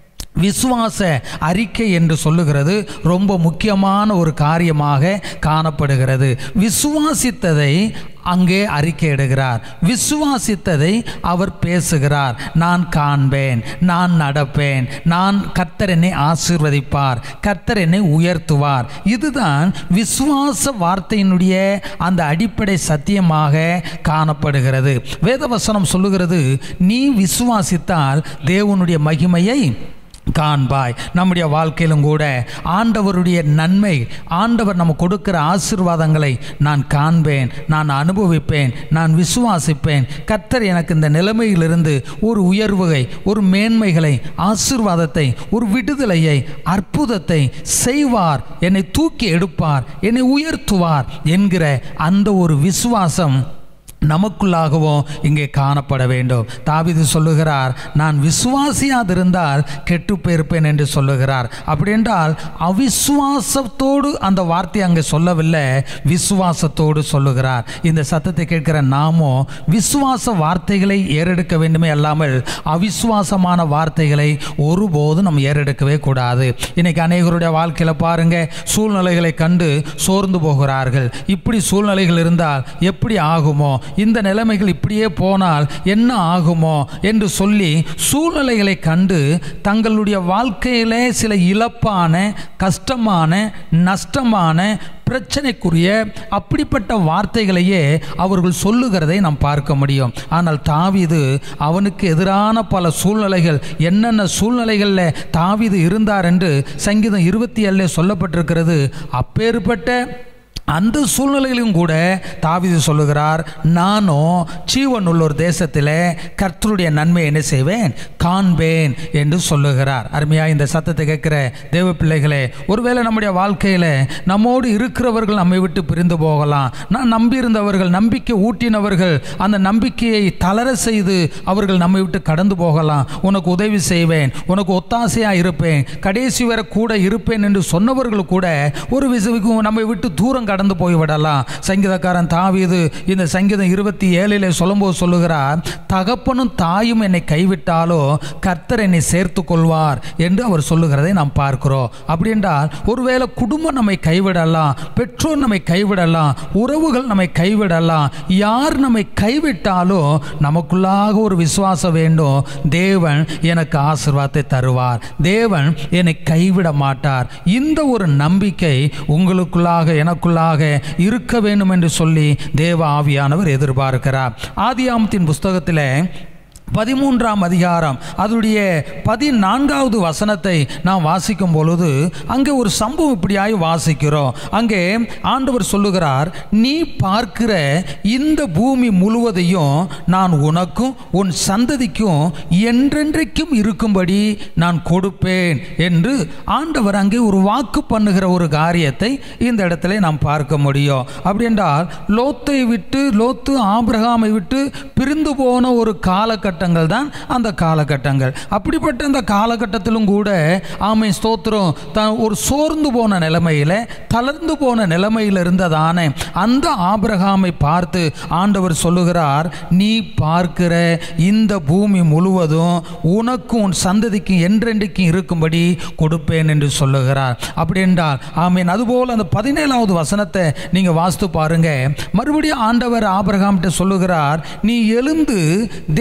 விசுவாச அறிக்கை என்று சொல்லுகிறது ரொம்ப முக்கியமான ஒரு காரியமாக காணப்படுகிறது. விசுவாசித்ததை அங்கே அறிக்கையிடுகிறார், விசுவாசித்ததை அவர் பேசுகிறார். நான் காண்பேன், நான் நடப்பேன், நான் கர்த்தர் என்னை ஆசீர்வதிப்பார், கர்த்தர் என்னை உயர்த்துவார். இதுதான் விசுவாச வார்த்தையினுடைய அந்த அடிப்படை சத்தியமாக காணப்படுகிறது. வேதவசனம் சொல்லுகிறது, நீ விசுவாசித்தால் தேவனுடைய மகிமையை காண்பாய். நம்முடைய வாழ்க்கையிலும் கூட ஆண்டவருடைய நன்மை, ஆண்டவர் நம்ம கொடுக்கிற ஆசீர்வாதங்களை நான் காண்பேன், நான் அனுபவிப்பேன், நான் விசுவாசிப்பேன். கர்த்தர் எனக்கு இந்த நிலைமையிலிருந்து ஒரு உயர்வுகளை, ஒரு மேன்மைகளை, ஆசீர்வாதத்தை, ஒரு விடுதலையை, அற்புதத்தை செய்வார், என்னை தூக்கி எடுப்பார், என்னை உயர்த்துவார் என்கிற அந்த ஒரு விசுவாசம் நமக்குள்ளாகவும் இங்கே காணப்பட வேண்டும். தாவீது சொல்லுகிறார், நான் விசுவாசியாதிருந்தால் கெட்டு போயிருப்பேன் என்று சொல்லுகிறார். அப்படி என்றால் அவிசுவாசத்தோடு அந்த வார்த்தை அங்கே சொல்லவில்லை, விசுவாசத்தோடு சொல்லுகிறார். இந்த சத்தத்தை கேட்கிற நாமோ விசுவாச வார்த்தைகளை ஏறெடுக்க வேண்டுமே அல்லாமல் அவிசுவாசமான வார்த்தைகளை ஒருபோதும் நம்ம ஏறெடுக்கவே கூடாது. இன்னைக்கு அநேகருடைய வாழ்க்கையில் பாருங்க, சூழ்நிலைகளை கண்டு சோர்ந்து போகிறார்கள். இப்படி சூழ்நிலைகள் இருந்தால் எப்படி ஆகுமோ, இந்த நிலைமைகள் இப்படியே போனால் என்ன ஆகுமோ என்று சொல்லி சூழ்நிலைகளை கண்டு தங்களுடைய வாழ்க்கையிலே சில இழப்பான, கஷ்டமான, நஷ்டமான, பிரச்சனைக்குரிய அப்படிப்பட்ட வார்த்தைகளையே அவர்கள் சொல்லுகிறதை நாம் பார்க்க முடியும். ஆனால் தாவீது அவனுக்கு எதிரான பல சூழ்நிலைகள், என்னென்ன சூழ்நிலைகளில் தாவீது இருந்தார் என்று சங்கீதம் இருபத்தி ஏழில் சொல்லப்பட்டிருக்கிறது. அப்பேற்பட்ட அந்த சூழ்நிலையிலும் கூட தாவீது சொல்லுகிறார், நானும் ஜீவனுள்ளோர் தேசத்தில் கர்த்தருடைய நன்மை என்ன செய்வேன், காண்பேன் என்று சொல்லுகிறார். அருமையாக இந்த சத்தத்தை கேட்கிற தேவ பிள்ளைகளே, ஒருவேளை நம்முடைய வாழ்க்கையில் நம்மோடு இருக்கிறவர்கள் நம்மை விட்டு பிரிந்து போகலாம். நான் நம்பியிருந்தவர்கள், நம்பிக்கை ஊட்டினவர்கள் அந்த நம்பிக்கையை தளர செய்து அவர்கள் நம்மை விட்டு கடந்து போகலாம். உனக்கு உதவி செய்வேன், உனக்கு ஒத்தாசையாக இருப்பேன், கடைசி வரை கூட இருப்பேன் என்று சொன்னவர்கள் கூட ஒரு விசுவுக்கு நம்மை விட்டு தூரம் கடந்து போய்விடலாம். சங்கீதக்காரன் தாவீது இந்த சங்கீதம் இருபத்தி ஏழிலே சொல்லும்போது சொல்லுகிறார், தகப்பனும் தாயும் என்னை கைவிட்டாலோ கர்த்தர் என்னை சேர்த்து கொள்வார் என்று அவர் சொல்லுகிறதை நாம் பார்க்கிறோம். அப்படி என்றால் ஒருவேளை குடும்பம் நம்மை கைவிடலாம், பெற்றோர் நம்மை கைவிடலாம், உறவுகள் நம்மை கைவிடலாம். யார் நம்மை கைவிட்டாலோ நமக்குள்ளாக ஒரு விசுவாசம் வேண்டும், தேவன் எனக்கு ஆசீர்வாதத்தை தருவார், தேவன் என்னை கைவிட மாட்டார். இந்த ஒரு நம்பிக்கை உங்களுக்குள்ளாக எனக்குள்ளாக இருக்க வேண்டும் என்று சொல்லி தேவ ஆவியானவர் எதிர்பார்க்கிறார். ஆதியாகமத்தின் புஸ்தகத்தில் பதிமூன்றாம் அதிகாரம் அதனுடைய பதினான்காவது வசனத்தை நாம் வாசிக்கும் பொழுது அங்கே ஒரு சம்பவம் இப்படியாய் வாசிக்கிறோம். அங்கே ஆண்டவர் சொல்லுகிறார், நீ பார்க்கிற இந்த பூமி முழுவதையும் நான் உனக்கும் உன் சந்ததிக்கும் என்றென்றைக்கும் இருக்கும்படி நான் கொடுப்பேன் என்று ஆண்டவர் அங்கே ஒரு வாக்கு பண்ணுகிற ஒரு காரியத்தை இந்த இடத்துல நாம் பார்க்க முடியும். அப்படி என்றால் லோத்தை விட்டு, லோத்து ஆபிரகாமை விட்டு பிரிந்து போன ஒரு காலகட்டம் தான் அந்த காலகட்டங்கள். அப்படிப்பட்ட அந்த காலகட்டத்திலும் கூட ஆமை ஸ்தோத்திரம், தான் ஒரு சோர்ந்து போன நிலைமையில, தளர்ந்து போன நிலைமையில் இருந்ததானே அந்த ஆபிரகாமை பார்த்து ஆண்டவர் சொல்லுகிறார், நீ பார்க்கிற இந்த பூமி முழுவதும் உனக்கும் உன் சந்ததிக்கும் என்றென்றைக்கும் இருக்கும்படி கொடுப்பேன் என்று சொல்லுகிறார். அப்படி என்றால் ஆமீன். அதுபோல் அந்த பதினேழாவது வசனத்தை நீங்க வாசித்து பாருங்க. மறுபடியும் ஆண்டவர் ஆபிரகாம் சொல்லுகிறார், நீ எழுந்து தேசத்தை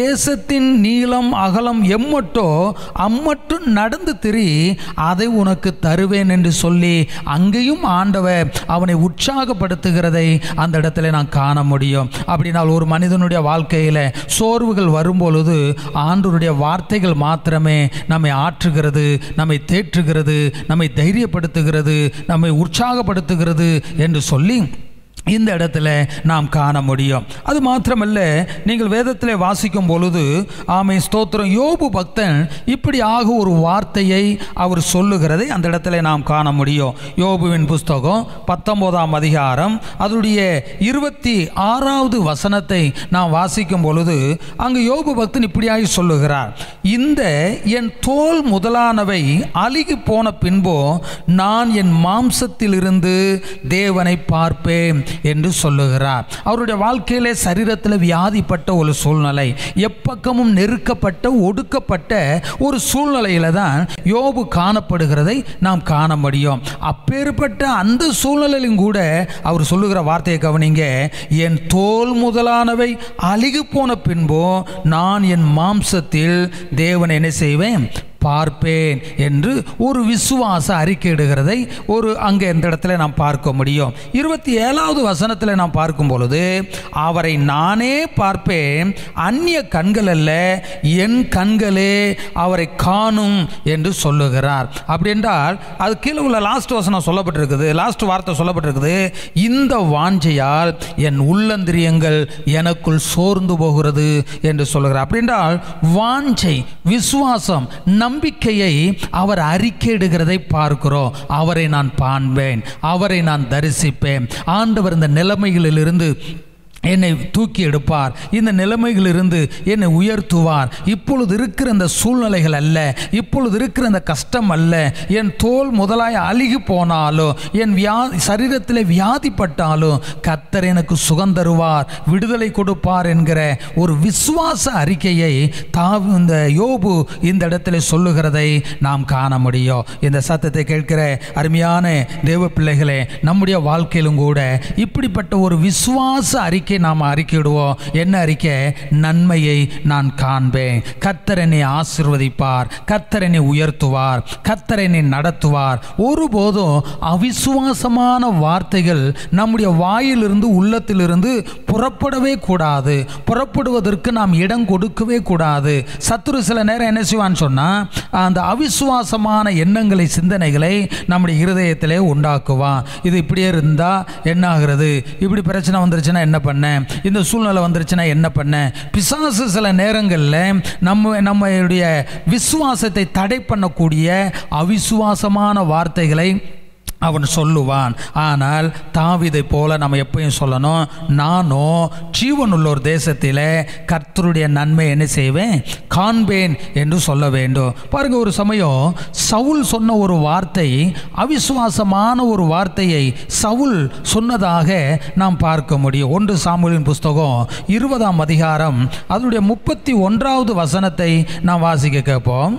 தேசத்தின் நீளம் அகலம் எம்மட்டோ அம்மட்டும் நடந்து திரி, அதை உனக்கு தருவேன் என்று சொல்லி அங்கேயும் ஆண்டவர் அவனை உற்சாகப்படுத்துகிறதை அந்த இடத்துல நான் காண முடியும். அப்படினால் ஒரு மனிதனுடைய வாழ்க்கையில் சோர்வுகள் வரும்பொழுது ஆண்டவருடைய வார்த்தைகள் மாத்திரமே நம்மை ஆற்றுகிறது, நம்மை தேற்றுகிறது, நம்மை தைரியப்படுத்துகிறது, நம்மை உற்சாகப்படுத்துகிறது என்று சொல்லி இந்த இடத்துல நாம் காண முடியும். அது மாத்திரமல்ல, நீங்கள் வேதத்தில் வாசிக்கும் பொழுது ஆமை ஸ்தோத்திரம், யோபு பக்தன் இப்படியாக ஒரு வார்த்தையை அவர் சொல்லுகிறதை அந்த இடத்துல நாம் காண முடியும். யோபுவின் புஸ்தகம் பத்தொன்பதாம் அதிகாரம் அதனுடைய இருபத்தி ஆறாவது வசனத்தை நாம் வாசிக்கும் பொழுது அங்கு யோபு பக்தன் இப்படியாக சொல்லுகிறார், இந்த என் தோல் முதலானவை அழுகி போன பின்போ நான் என் மாம்சத்திலிருந்து தேவனை பார்ப்பேன் என்று சொல்லுகிறார். அவருடைய வாழ்க்கையிலே சரீரத்தில் வியாதிப்பட்ட ஒரு சூழ்நிலை, எப்பக்கமும் நெருக்கப்பட்ட ஒடுக்கப்பட்ட ஒரு சூழ்நிலையில தான் யோபு காணப்படுகிறதை நாம் காண முடியும். அப்பேற்பட்ட அந்த சூழ்நிலையிலும் கூட அவர் சொல்லுகிற வார்த்தையை கவனிங்க, என் தோல் முதலானவை அழுகி போன பின்போ நான் என் மாம்சத்தில் தேவனை என்ன செய்வேன் பார்ப்பேன் என்று ஒரு விசுவாச அறிக்கையிடுகிறதை ஒரு அங்கே இந்த இடத்துல நாம் பார்க்க முடியும். இருபத்தி ஏழாவது வசனத்தில் நாம் பார்க்கும் பொழுது, அவரை நானே பார்ப்பேன், அந்நிய கண்கள் அல்ல, என் கண்களே அவரை காணும் என்று சொல்லுகிறார். அப்படி என்றால் அது கீழே உள்ள லாஸ்ட் வசனம் சொல்லப்பட்டிருக்குது, லாஸ்ட் வார்த்தை சொல்லப்பட்டிருக்குது, இந்த வாஞ்சையால் என் உள்ளந்திரியங்கள் எனக்குள் சோர்ந்து போகிறது என்று சொல்லுகிறார். அப்படி என்றால் வாஞ்சை, விசுவாசம், நம்பிக்கையை அவர் அறிக்கையிடுகிறதை பார்க்கிறோம். அவரை நான் காண்பேன், அவரை நான் தரிசிப்பேன், ஆண்டவர் இந்த நிலைமைகளிலிருந்து என்னை தூக்கி எடுப்பார், இந்த நிலைமைகளிலிருந்து என்னை உயர்த்துவார். இப்பொழுது இருக்கிற இந்த சூழ்நிலைகள் அல்ல, இப்பொழுது இருக்கிற இந்த கஷ்டம் அல்ல, என் தோல் முதலாய் அழுகி போனாலோ, என் வியா சரீரத்தில் வியாதிப்பட்டாலும் கர்த்தர் எனக்கு சுகம் தருவார், விடுதலை கொடுப்பார் என்கிற ஒரு விசுவாச அறிக்கையை தாவ் இந்த யோபு இந்த இடத்துல சொல்லுகிறதை நாம் காண முடியும். இந்த சத்தத்தை கேட்கிற அருமையான தேவ பிள்ளைகளே, நம்முடைய வாழ்க்கையிலும் கூட இப்படிப்பட்ட ஒரு விசுவாச அறிக்கை நாம் அறிக்கையிடுவோம். என்ன அறிக்கை? நன்மையை நான் காண்பேன், கர்த்தர் என்னை ஆசீர்வதிப்பார், கர்த்தர் என்னை உயர்த்துவார், கர்த்தர் என்னை நடத்துவார். ஒருபோதும் அவிசுவாசமான வார்த்தைகள் நம்முடைய வாயிலிருந்து உள்ளத்திலிருந்து புறப்படவே கூடாது, புறப்படுவதற்கு நாம் இடம் கொடுக்கவே கூடாது. சத்துரு சில நேரம் என்ன செய்வான்னு சொன்னா, அந்த அவிசுவாசமான எண்ணங்களை, சிந்தனைகளை நம்முடைய இருதயத்திலே உண்டாக்குவான். இது இப்படியே இருந்தா என்ன ஆகிறது, இப்படி பிரச்சனை வந்துருச்சுன்னா என்ன பண்ண, இந்த சூழ்நிலை வந்துருச்சுன்னா என்ன பண்ண. பிசாசு சில நேரங்களில் நம்ம நம்மளுடைய விசுவாசத்தை தடை பண்ணக்கூடிய அவிசுவாசமான வார்த்தைகளை அவன் சொல்லுவான். ஆனால் தாவீதை போல நம்ம எப்பயும் சொல்லணும், நானும் ஜீவனுள்ள ஒரு தேசத்தில் கர்த்தருடைய நன்மை என்ன செய்வேன், காண்பேன் என்று சொல்ல வேண்டும். பாருங்க, ஒரு சமயம் சவுல் சொன்ன ஒரு வார்த்தை, அவிசுவாசமான ஒரு வார்த்தையை சவுல் சொன்னதாக நாம் பார்க்க முடியும். ஒன்று சாமுவேலின் புஸ்தகம் இருபதாம் அதிகாரம் அதனுடைய முப்பத்தி ஒன்றாவது வசனத்தை நாம் வாசிக்க கேட்போம்.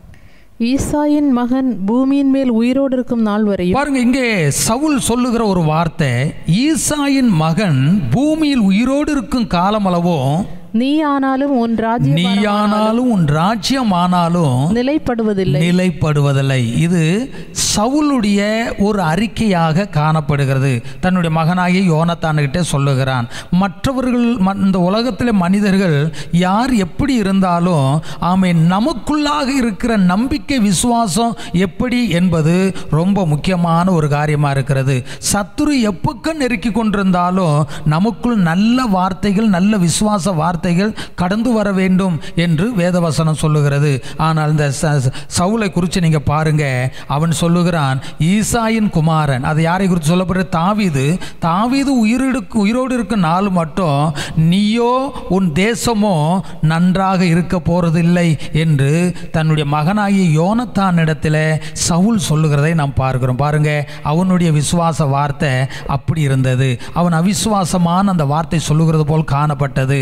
ஈசாயின் மகன் பூமியின் மேல் உயிரோடு இருக்கும் நாள் வரையும்.
பாருங்க, இங்கே சவுல் சொல்லுகிற ஒரு வார்த்தை, ஈசாயின் மகன் பூமியில் உயிரோடு இருக்கும் காலம் அளவும்
நீ ஆனாலும் உன் ராஜ்யம்
நீயானாலும் உன் ராஜ்யம் ஆனாலும்
நிலைப்படுவதில்லை
நிலைப்படுவதில்லை இது சவுலுடைய ஒரு அறிக்கையாக காணப்படுகிறது. தன்னுடைய மகனாகிய யோனத்தான்கிட்ட சொல்லுகிறான். மற்றவர்கள், இந்த உலகத்தில் மனிதர்கள் யார் எப்படி இருந்தாலும் ஆமென், நமக்குள்ளாக இருக்கிற நம்பிக்கை, விசுவாசம் எப்படி என்பது ரொம்ப முக்கியமான ஒரு காரியமாக இருக்கிறது. சத்துரு எப்பக்க நெருக்கி கொண்டிருந்தாலும் நமக்குள் நல்ல வார்த்தைகள், நல்ல விசுவாச வார்த்தை கடந்து வர வேண்டும் என்று வேதவசனம் சொல்லுகிறது. ஆனால் இந்த சவுலை குறித்து நீங்க பாருங்க, அவன் சொல்லுகிறான், ஈசாயின் குமாரன். அது யாரை குறித்து சொல்லப்படுற? தாவீது. தாவீது உயிரிருக்கு உயிரோடு இருக்கும் நாள் மட்டும் நீயோ உன் தேசமோ நன்றாக இருக்க போறதில்லை என்று தன்னுடைய மகனாகிய யோனத்தான் இடத்துல சவுல் சொல்லுகிறதை நாம் பார்க்கிறோம். பாருங்க, அவனுடைய விசுவாச வார்த்தை அப்படி இருந்தது. அவன் அவிசுவாசமான அந்த வார்த்தை சொல்லுகிறது போல் காணப்பட்டது. அதனால்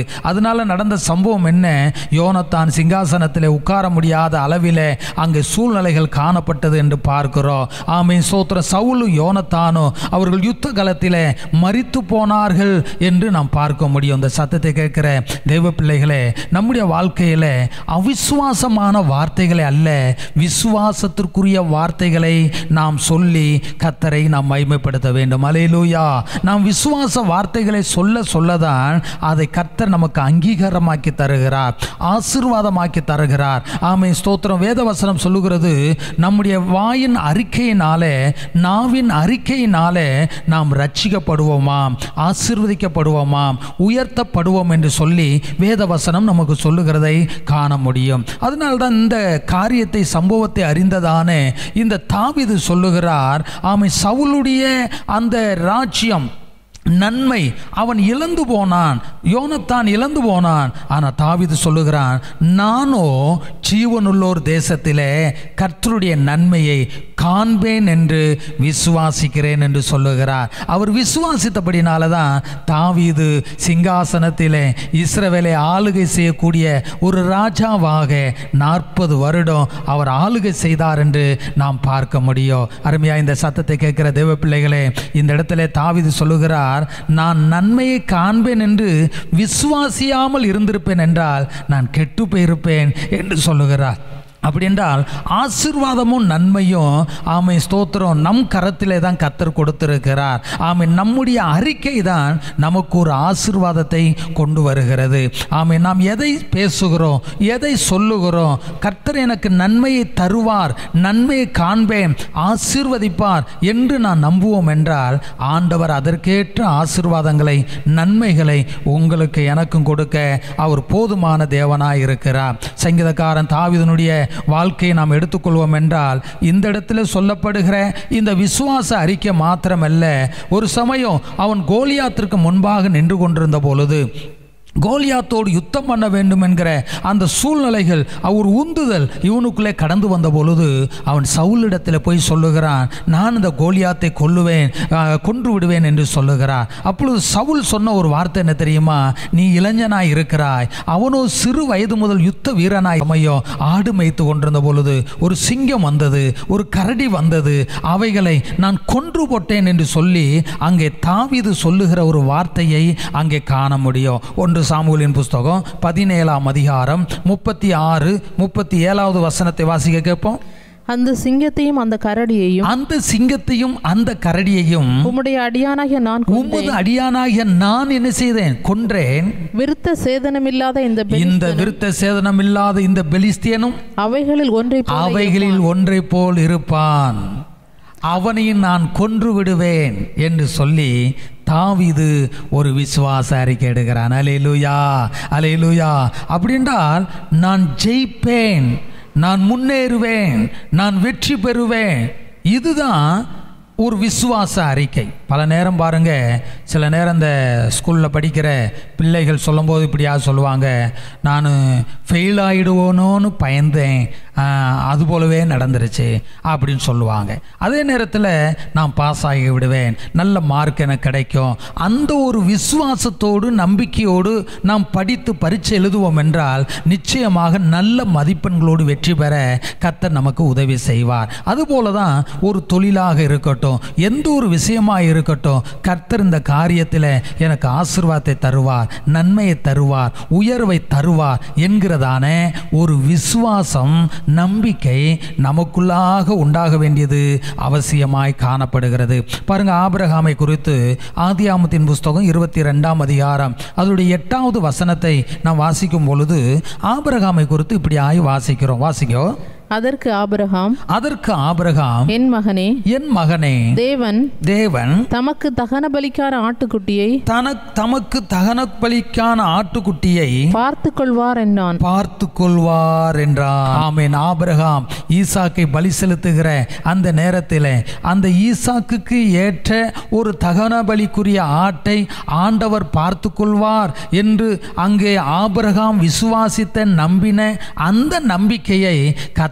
பின்னால் நடந்த சம்பவம் என்ன? யோனத்தான் சிங்காசனத்தில் உட்கார முடியாத அளவில் அங்கே சூழ்நிலைகள் காணப்பட்டது என்று பார்க்கிறோம். ஆமென், ஸ்தோத்திரம். சவுலும் யோனத்தானும் அவர்கள் யுத்த காலத்தில் மரித்து போனார்கள் என்று நாம் பார்க்க முடியும். இந்த சத்தத்தை கேட்கிற தெய்வ பிள்ளைகளே, நம்முடைய வாழ்க்கையில் அவிசுவாசமான வார்த்தைகளை அல்ல, விசுவாசத்திற்குரிய வார்த்தைகளை நாம் சொல்லி கர்த்தரை நாம் மகிமைப்படுத்த வேண்டும். அல்லேலூயா. நாம் விசுவாச வார்த்தைகளை சொல்ல சொல்லதான் அதை கர்த்தர் நமக்கு அங்கீகாரமாக்கி தருகிறார், ஆசீர்வாதமாக்கி தருகிறார். ஆமென், ஸ்தோத்திரம். வேத வசனம் சொல்லுகிறது, நம்முடைய வாயின் அறிக்கையினாலே, நாவின் அறிக்கையினாலே நாம் ரட்சிக்கப்படுவோமாம், ஆசீர்வதிக்கப்படுவோமாம், உயர்த்தப்படுவோம் என்று சொல்லி வேத வசனம் நமக்கு சொல்லுகிறதை காண முடியும். அதனால்தான் இந்த காரியத்தை, சம்பவத்தை அறிந்ததானே இந்த தாவீது சொல்லுகிறார், ஆமென், சவுலுடைய அந்த ராஜ்யம் நன்மை அவன் இழந்து போனான், யோனத்தான் இழந்து போனான். ஆனால் தாவீது சொல்லுகிறான், நானோ ஜீவனுள்ளோர் தேசத்திலே கர்த்தருடைய நன்மையை காண்பேன் என்று விசுவாசிக்கிறேன் என்று சொல்லுகிறார். அவர் விசுவாசித்தபடினால தான் தாவீது சிங்காசனத்திலே இஸ்ரவேலை ஆளுகை செய்யக்கூடிய ஒரு ராஜாவாக நாற்பது வருடம் அவர் ஆளுகை செய்தார் என்று நாம் பார்க்க முடியும். அருமையாக இந்த சத்தத்தை கேட்கிற தேவ பிள்ளைகளே, இந்த இடத்துல தாவீது சொல்லுகிறார், நான் நன்மையை காண்பேன் என்று விசுவாசியாமல் இருந்திருப்பேன் என்றால் நான் கெட்டு போயிருப்பேன் என்று சொல்லுகிறார். அப்படி என்றால் ஆசீர்வாதமும் நன்மையும், ஆமை ஸ்தோத்திரம், நம் கரத்திலே தான் கர்த்தர் கொடுத்திருக்கிறார். ஆமை, நம்முடைய அறிக்கை தான் நமக்கு ஒரு ஆசீர்வாதத்தை கொண்டு வருகிறது. ஆமை, நாம் எதை பேசுகிறோம், எதை சொல்லுகிறோம், கர்த்தர் எனக்கு நன்மையை தருவார், நன்மையை காண்பேன், ஆசீர்வதிப்பார் என்று நான் நம்புவோம் என்றால் ஆண்டவர் அதற்கேற்ற ஆசீர்வாதங்களை, நன்மைகளை உங்களுக்கு எனக்கும் கொடுக்க அவர் போதுமான தேவனாய் இருக்கிறார். சங்கீதக்காரன் தாவீதுனுடைய வாழ்க்கையை நாம் எடுத்துக்கொள்வோம் என்றால் இந்த இடத்துல சொல்லப்படுகிற இந்த விசுவாச அறிக்கை மாத்திரமல்ல, ஒரு சமயம் அவன் கோலியாத்திற்கு முன்பாக நின்று கொண்டிருந்த பொழுது கோலியாத்தோடு யுத்தம் பண்ண வேண்டும் என்கிற அந்த சூழ்நிலைகள், அவர் உந்துதல் இவனுக்குள்ளே கடந்து வந்த பொழுது அவன் சவுலிடத்தில் போய் சொல்லுகிறான், நான் இந்த கோலியாத்தை கொல்லுவேன், கொன்று விடுவேன் என்று சொல்லுகிறான். அப்பொழுது சவுல் சொன்ன ஒரு வார்த்தை என்ன தெரியுமா? நீ இளைஞனாய் இருக்கிறாய், அவனோ சிறு வயது முதல் யுத்த வீரனாய் அமையும். ஆடு மேய்த்து கொண்டிருந்த பொழுது ஒரு சிங்கம் வந்தது, ஒரு கரடி வந்தது, அவைகளை நான் கொன்று போட்டேன் என்று சொல்லி அங்கே தாவீது சொல்லுகிற ஒரு வார்த்தையை அங்கே காண முடியும். ஒன்று சாமுவேலின் புஸ்தகம் பதினேழாம் அதிகாரம் முப்பத்தி ஆறு முப்பத்தி ஏழாவது வசனத்தை வாசிக்க கேட்போம்.
அந்த சிங்கத்தையும் அந்த கரடியையும்
அந்த சிங்கத்தையும் அந்த கரடியையும்
உம்முடைய அடியானாகிய நான்
உமது அடியானாகிய நான் என்ன செய்தேன்? கொன்றேன்.
விருத்த சேதனமில்லாத இந்த
இந்த விருத்த சேதனமில்லாத இந்த பெலிஸ்தியனும்
அவைகளில் ஒன்றை
அவைகளில் ஒன்றை போல் இருப்பான், அவனையும் நான் கொன்று விடுவேன் என்று சொல்லி தாவீது ஒரு விசுவாச அறிக்கை எடுக்கிறான். அல்லேலூயா, அல்லேலூயா. அப்படின்றால் நான் ஜெயிப்பேன், நான் முன்னேறுவேன், நான் வெற்றி பெறுவேன். இதுதான் ஒரு விசுவாச அறிக்கை. பல நேரம் பாருங்க, சில நேரம் இந்த ஸ்கூலில் படிக்கிற பிள்ளைகள் சொல்லும்போது இப்படியா சொல்லுவாங்க, நான் ஃபெயில் ஆகிடுவோனோன்னு பயந்தேன், அதுபோலவே நடந்துருச்சு அப்படின்னு சொல்லுவாங்க. அதே நேரத்தில் நான் பாஸ் ஆகி விடுவேன், நல்ல மார்க் எனக்கு கிடைக்கும். அந்த ஒரு விசுவாசத்தோடு நம்பிக்கையோடு நாம் படித்து பரீட்சை எழுதுவோம் என்றால் நிச்சயமாக நல்ல மதிப்பெண்களோடு வெற்றி பெற கர்த்தர் நமக்கு உதவி செய்வார். அதுபோல தான் ஒரு தொழிலாக இருக்கட்டும், எந்த ஒரு விஷயமாக இருக்கட்டும், கர்த்தர் இந்த காரியத்தில் எனக்கு ஆசீர்வாதத்தை தருவார், நன்மையை தருவார், உயர்வை தருவார் என்கிறதான ஒரு விசுவாசம், நம்பிக்கை நமக்குள்ளாக உண்டாக வேண்டியது அவசியமாய் காணப்படுகிறது. பாருங்க, ஆபிரகாமை குறித்து ஆதியாகமத்தின் புஸ்தகம் இருபத்தி ரெண்டாம் அதிகாரம் அதனுடைய எட்டாவது வசனத்தை நாம் வாசிக்கும் பொழுது ஆபிரகாமை குறித்து இப்படி ஆய் வாசிக்கிறோம். வாசிக்கோ.
அதற்கு ஆபிரகாம்
அதற்கு ஆபிரகாம்
என் மகனே
என் மகனே
தேவன்
தேவன்
தமக்கு தகன பலிக்கான ஆட்டுக்குட்டியை
தனக்கு தமக்கு தகன பலிக்கான ஆட்டுக்குட்டியை
பார்த்து கொள்வார் என்றான்.
பார்த்து கொள்வார் என்றான். ஆமென். ஆபிரகாம் ஈசாக்கை பலி செலுத்துகிற அந்த நேரத்தில் அந்த ஈசாக்குக்கு ஏற்ற ஒரு தகன பலிக்குரிய ஆட்டை ஆண்டவர் பார்த்து கொள்வார் என்று அங்கே ஆபிரகாம் விசுவாசித்த நம்பின அந்த நம்பிக்கையை கர்த்தர்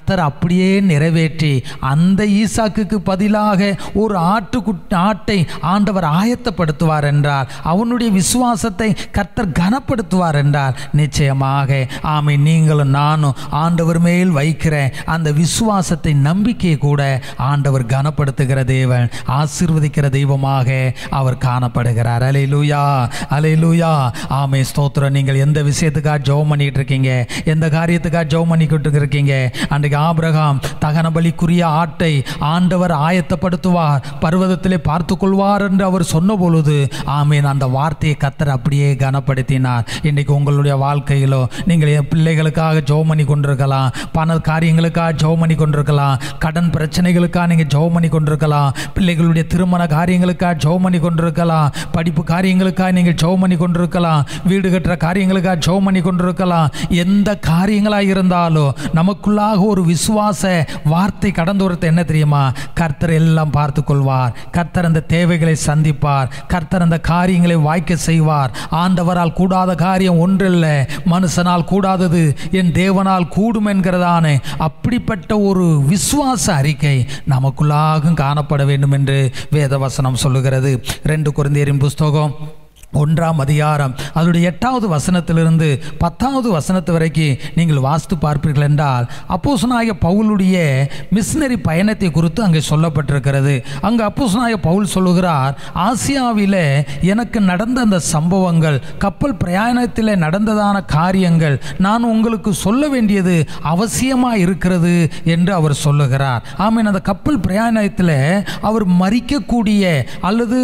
கர்த்தர் அப்படியே நிறைவேற்றி அந்த ஈசாக்குக்கு பதிலாக ஒரு ஆட்டுக்குட்டி ஆட்டை ஆண்டவர் ஆயத்தப்படுத்துவார் என்றார். அவனுடைய விசுவாசத்தை கர்த்தர் கனப்படுத்துவார் என்றார். நிச்சயமாக ஆமை நீங்களும் நானும் ஆண்டவர் மேல் வைக்கிற அந்த விசுவாசத்தை நம்பிக்கையை கூட ஆண்டவர் கனப்படுத்துகிற தேவன், ஆசீர்வதிக்கிற தெய்வமாக அவர் காணப்படுகிறார். அல்லேலூயா, அல்லேலூயா. ஆமே, ஸ்தோத்திரம். நீங்கள் எந்த விஷயத்துக்காக ஜெபம் பண்ணிட்டு இருக்கீங்க, எந்த காரியத்துக்காக ஜெபம் பண்ணிக்கிட்டு இருக்கீங்க? அன்றைக்கு ஆபிரகாம் தகன பலிக்குரிய ஆட்டை ஆண்டவர் ஆயத்தப்படுத்துவார், பர்வதத்திலே பார்த்து கொள்வார் என்று அவர் சொன்ன பொழுது ஆமீன், அந்த வார்த்தையை கர்த்தர் அப்படியே கனப்படுத்தினார். இன்றைக்கு உங்களுடைய வாழ்க்கையிலோ நீங்கள் என் பிள்ளைகளுக்காக ஜெபம் பண்ணி கொண்டிருக்கலாம், பண காரியங்களுக்காக ஜெபம் பண்ணி கொண்டிருக்கலாம், கடன் பிரச்சனைகளுக்காக நீங்கள் ஜெபம் பண்ணி கொண்டிருக்கலாம், பிள்ளைகளுடைய திருமண காரியங்களுக்காக ஜெபம் பண்ணி கொண்டிருக்கலாம், படிப்பு காரியங்களுக்காக நீங்கள் ஜெபம் பண்ணி கொண்டிருக்கலாம், வீடு கட்டுற காரியங்களுக்காக ஜெபம் பண்ணி கொண்டிருக்கலாம். எந்த காரியங்களாக இருந்தாலும் நமக்குள்ளாக ஒரு விசுவாச வார்த்தை கடந்து வரது என்ன தெரியுமா? கர்த்தர் எல்லாம் பார்த்து கொள்வார், கர்த்தர் அந்த தேவைகளை சந்திப்பார், கர்த்தர் அந்த காரியங்களை வாய்க்க செய்வார். ஆண்டவரால் கூடாத காரியம் ஒன்றில்லை, மனுஷனால் கூடாதது என் தேவனால் கூடும் என்கிறதான அப்படிப்பட்ட ஒரு விசுவாச அறிக்கை நமக்குள்ளாகவும் காணப்பட வேண்டும் என்று வேதவசனம் சொல்லுகிறது. ரெண்டு கொரிந்தியரின் புஸ்தகம் ஒன்றாம் அதிகாரம் அதனுடைய எட்டாவது வசனத்திலிருந்து பத்தாவது வசனத்து வரைக்கும் நீங்கள் வாசித்து பார்ப்பீர்கள் என்றால் அப்போஸ்தலனாகிய பவுலுடைய மிஷனரி பயணத்தை குறித்து அங்கே சொல்லப்பட்டிருக்கிறது. அங்கே அப்போஸ்தலனாகிய பவுல் சொல்லுகிறார், ஆசியாவில் எனக்கு நடந்த அந்த சம்பவங்கள், கப்பல் பிரயாணத்தில் நடந்ததான காரியங்கள் நான் உங்களுக்கு சொல்ல வேண்டியது அவசியமாக இருக்கிறது என்று அவர் சொல்லுகிறார். ஆமீன். அந்த கப்பல் பிரயாணத்தில் அவர் மரிக்கக்கூடிய அல்லது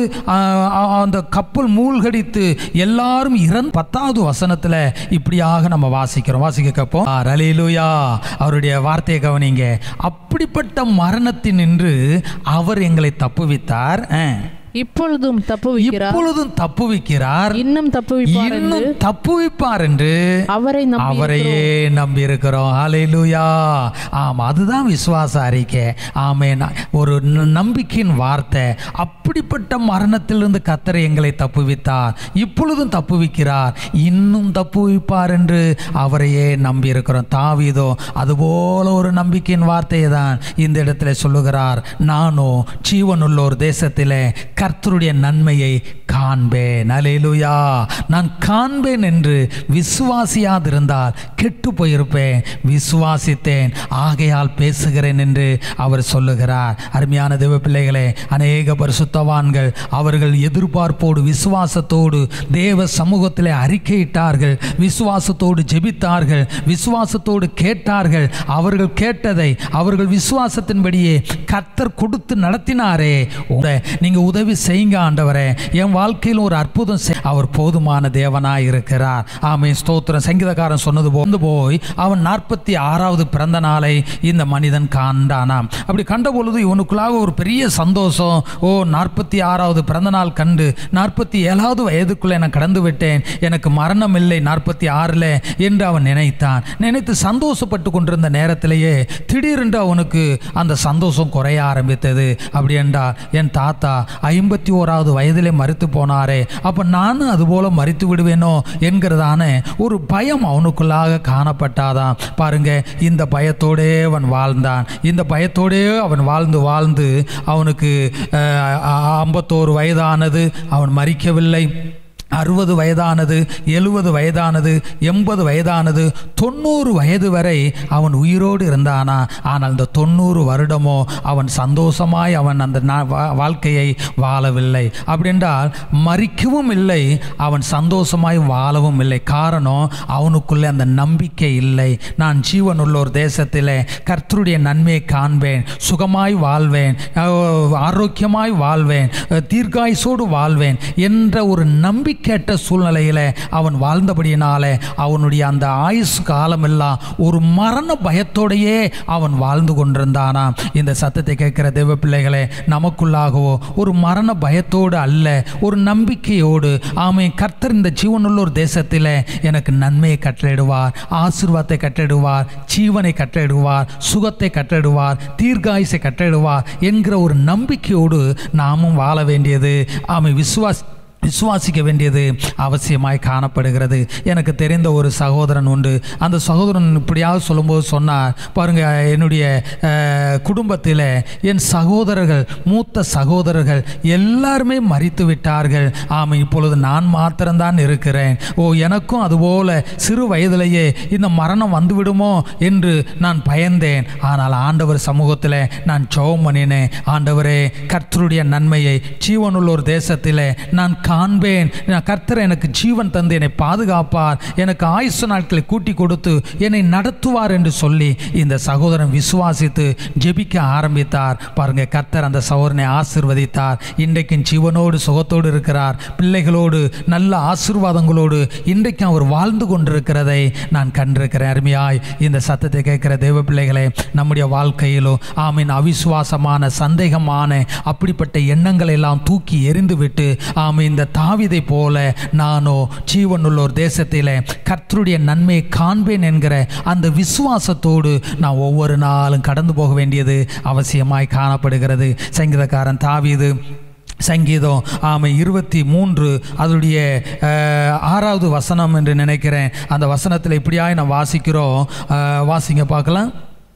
அந்த கப்பல் மூழ்கடித்து எல்லாரும் இறந்து பத்தாவது வசனத்துல இப்படியாக நம்ம வாசிக்கிறோம். வாசிக்க கேட்போம். அல்லேலூயா. அவருடைய வார்த்தையை கவனிங்க. அப்படிப்பட்ட மரணத்தின் நின்று அவர் எங்களை தப்புவித்தார்,
இப்பொழுதும் தப்புவிக்கிறார்,
இப்பொழுதும் தப்புவிக்கிறார்,
இன்னும் தப்புவிப்பார்,
இன்னும் தப்புவிப்பார் என்று
அவரை
அவரையே நம்பி இருக்கிறோம். ஹல்லேலூயா. ஆமா, அதுதான் விசுவாச அறிக்கை. ஆமென். ஒரு நம்பிக்கையின் வார்த்தை. அப்படிப்பட்ட மரணத்திலிருந்து கர்த்தர் எங்களை தப்புவித்தார், இப்பொழுதும் தப்புவிக்கிறார், இன்னும் தப்புவிப்பார் என்று அவரையே நம்பி இருக்கிறோம். தாவீதோ அதுபோல ஒரு நம்பிக்கையின் வார்த்தையை தான் இந்த இடத்துல சொல்லுகிறார். நானோ ஜீவனுள்ளோர் தேசத்திலே கர்த்தருடைய நன்மையை காண்பேன். அல்லேலூயா. நான் காண்பேன் என்று விசுவாசியாதிருந்தால் கெட்டு போயிருப்பேன், விசுவாசித்தேன் ஆகையால் பேசுகிறேன் என்று அவர் சொல்லுகிறார். அருமையான தேவ பிள்ளைகளே, அநேக பரிசுத்தவான்கள் அவர்கள் எதிர்பார்ப்போடு விசுவாசத்தோடு தேவ சமூகத்திலே அறிக்கையிட்டார்கள், விசுவாசத்தோடு ஜெபித்தார்கள், விசுவாசத்தோடு கேட்டார்கள். அவர்கள் கேட்டதை அவர்கள் விசுவாசத்தின்படியே கர்த்தர் கொடுத்து நடத்தினாரே. நீங்க உதவி செய்யுங்க ஆண்டவரே, என் வாழ்க்கையில் ஒரு அற்புதம் செய். அவர் போதுமான தேவனாய் இருக்கிறார். ஆமென், ஸ்தோத்திரம். சங்கீதக்காரன் சொன்னது போது போய் அவன் நாற்பத்தி ஆறாவது பிறந்த நாளை இந்த மனிதன் காண்டானாம். அப்படி கண்ட பொழுது இவனுக்குள்ளாக ஒரு பெரிய சந்தோஷம். ஓ, நாற்பத்தி ஆறாவது பிறந்த நாள் கண்டு நாற்பத்தி ஏழாவது வயதுக்குள்ள நான் கடந்து விட்டேன், எனக்கு மரணம் இல்லை நாற்பத்தி ஆறுல என்று அவன் நினைத்தான். நினைத்து சந்தோஷப்பட்டு கொண்டிருந்த நேரத்திலேயே திடீரென்று அவனுக்கு அந்த சந்தோஷம் குறைய ஆரம்பித்தது. அப்படி என்றால் என் தாத்தா ஐம்பத்தி ஓராவது வயதிலே மரித்து போனாரே, அப்ப நானும் அதுபோல மரித்து விடுவேனோ என்கிறதான ஒரு பயம் அவனுக்குள்ளாக காணப்பட்டாதான். பாருங்க, இந்த பயத்தோடே அவன் வாழ்ந்தான். இந்த பயத்தோடே அவன் வாழ்ந்து வாழ்ந்து அவனுக்கு ஐம்பத்தோரு வயதானது, அவன் மரிக்கவில்லை. அறுபது வயதானது, எழுபது வயதானது, எண்பது வயதானது, தொண்ணூறு வயது வரை அவன் உயிரோடு இருந்தானா. ஆனால் அந்த தொண்ணூறு வருடமோ அவன் சந்தோஷமாய் அவன் அந்த வாழ்க்கையை வாழவில்லை. அப்படின்றால் மரிக்கவும் இல்லை, அவன் சந்தோஷமாய் வாழவும் இல்லை. காரணம், அவனுக்குள்ளே அந்த நம்பிக்கை இல்லை. நான் ஜீவனுள்ளோர் தேசத்திலே கர்த்தருடைய நன்மையை காண்பேன், சுகமாய் வாழ்வேன், ஆரோக்கியமாய் வாழ்வேன், தீர்காயுசோடு வாழ்வேன் என்ற ஒரு நம்பிக்கை கேட்ட சூழ்நிலையில அவன் வாழ்ந்தபடியினாலே அவனுடைய அந்த ஆயுசு காலமெல்லாம் ஒரு மரண பயத்தோடையே அவன் வாழ்ந்து கொண்டிருந்தானா. இந்த சத்தத்தை கேட்கிற தேவ பிள்ளைகளே, நமக்குள்ளாகவோ ஒரு மரண பயத்தோடு அல்ல, ஒரு நம்பிக்கையோடு, ஆமே, கர்த்தர் இந்த ஜீவனுள்ளோர் தேசத்திலே எனக்கு நன்மையை கட்டளையிடுவார், ஆசீர்வாதத்தை கட்டளையிடுவார், ஜீவனை கட்டளையிடுவார், சுகத்தை கட்டளையிடுவார், தீர்காயுசை கட்டளையிடுவார் என்கிற ஒரு நம்பிக்கையோடு நாமும் வாழ வேண்டியது. ஆமே, விசுவாஸ் விசுவாசிக்க வேண்டியது அவசியமாய் காணப்படுகிறது. எனக்கு தெரிந்த ஒரு சகோதரன் உண்டு. அந்த சகோதரன் இப்படியாவது சொல்லும்போது சொன்னார், பாருங்கள், என்னுடைய குடும்பத்தில் என் சகோதரர்கள், மூத்த சகோதரர்கள் எல்லாருமே மரித்து விட்டார்கள். ஆமாம், இப்பொழுது நான் மாத்திரம்தான் இருக்கிறேன். ஓ, எனக்கும் அதுபோல சிறு வயதிலேயே இந்த மரணம் வந்துவிடுமோ என்று நான் பயந்தேன். ஆனால் ஆண்டவர் சமூகத்தில் நான் ஜெபம் பண்ணினேன். ஆண்டவரே, கர்த்தருடைய நன்மையை ஜீவனுள்ளோர் தேசத்தில் நான் காண்பேன். கர்த்தர் எனக்கு ஜீவன் தந்து என்னை பாதுகாப்பார், எனக்கு ஆயுசு நாட்களை கூட்டி கொடுத்து என்னை நடத்துவார் என்று சொல்லி இந்த சகோதரன் விசுவாசித்து ஜெபிக்க ஆரம்பித்தார். பாருங்க, கர்த்தர் அந்த சகோதரனை ஆசீர்வதித்தார். இன்றைக்கும் ஜீவனோடு சுகத்தோடு இருக்கிறார். பிள்ளைகளோடு நல்ல ஆசீர்வாதங்களோடு இன்றைக்கும் அவர் வாழ்ந்து கொண்டிருக்கிறதை நான் கண்டிருக்கிறேன். அருமையாய் இந்த சத்தத்தை கேட்கிற தேவ பிள்ளைகளே, நம்முடைய வாழ்க்கையிலோ ஆமீன் அவிசுவாசமான சந்தேகமான அப்படிப்பட்ட எண்ணங்களை எல்லாம் தூக்கி எறிந்துவிட்டு ஆமீன் இந்த தாவீதை போல நானோ ஜீவனுள்ளோர் தேசத்தில் கர்த்தருடைய நன்மையை காண்பேன் என்கிற அந்த விசுவாசத்தோடு நான் ஒவ்வொரு நாளும் கடந்து போக வேண்டியது அவசியமாய் காணப்படுகிறது. சங்கீதக்காரன் தாவீது சங்கீதம் ஆமை இருபத்தி மூன்று அதனுடைய ஆறாவது வசனம் என்று நினைக்கிறேன். அந்த வசனத்தில் இப்படியாய் நான் வாசிக்கிறோம். வாசிங்க பார்க்கலாம்.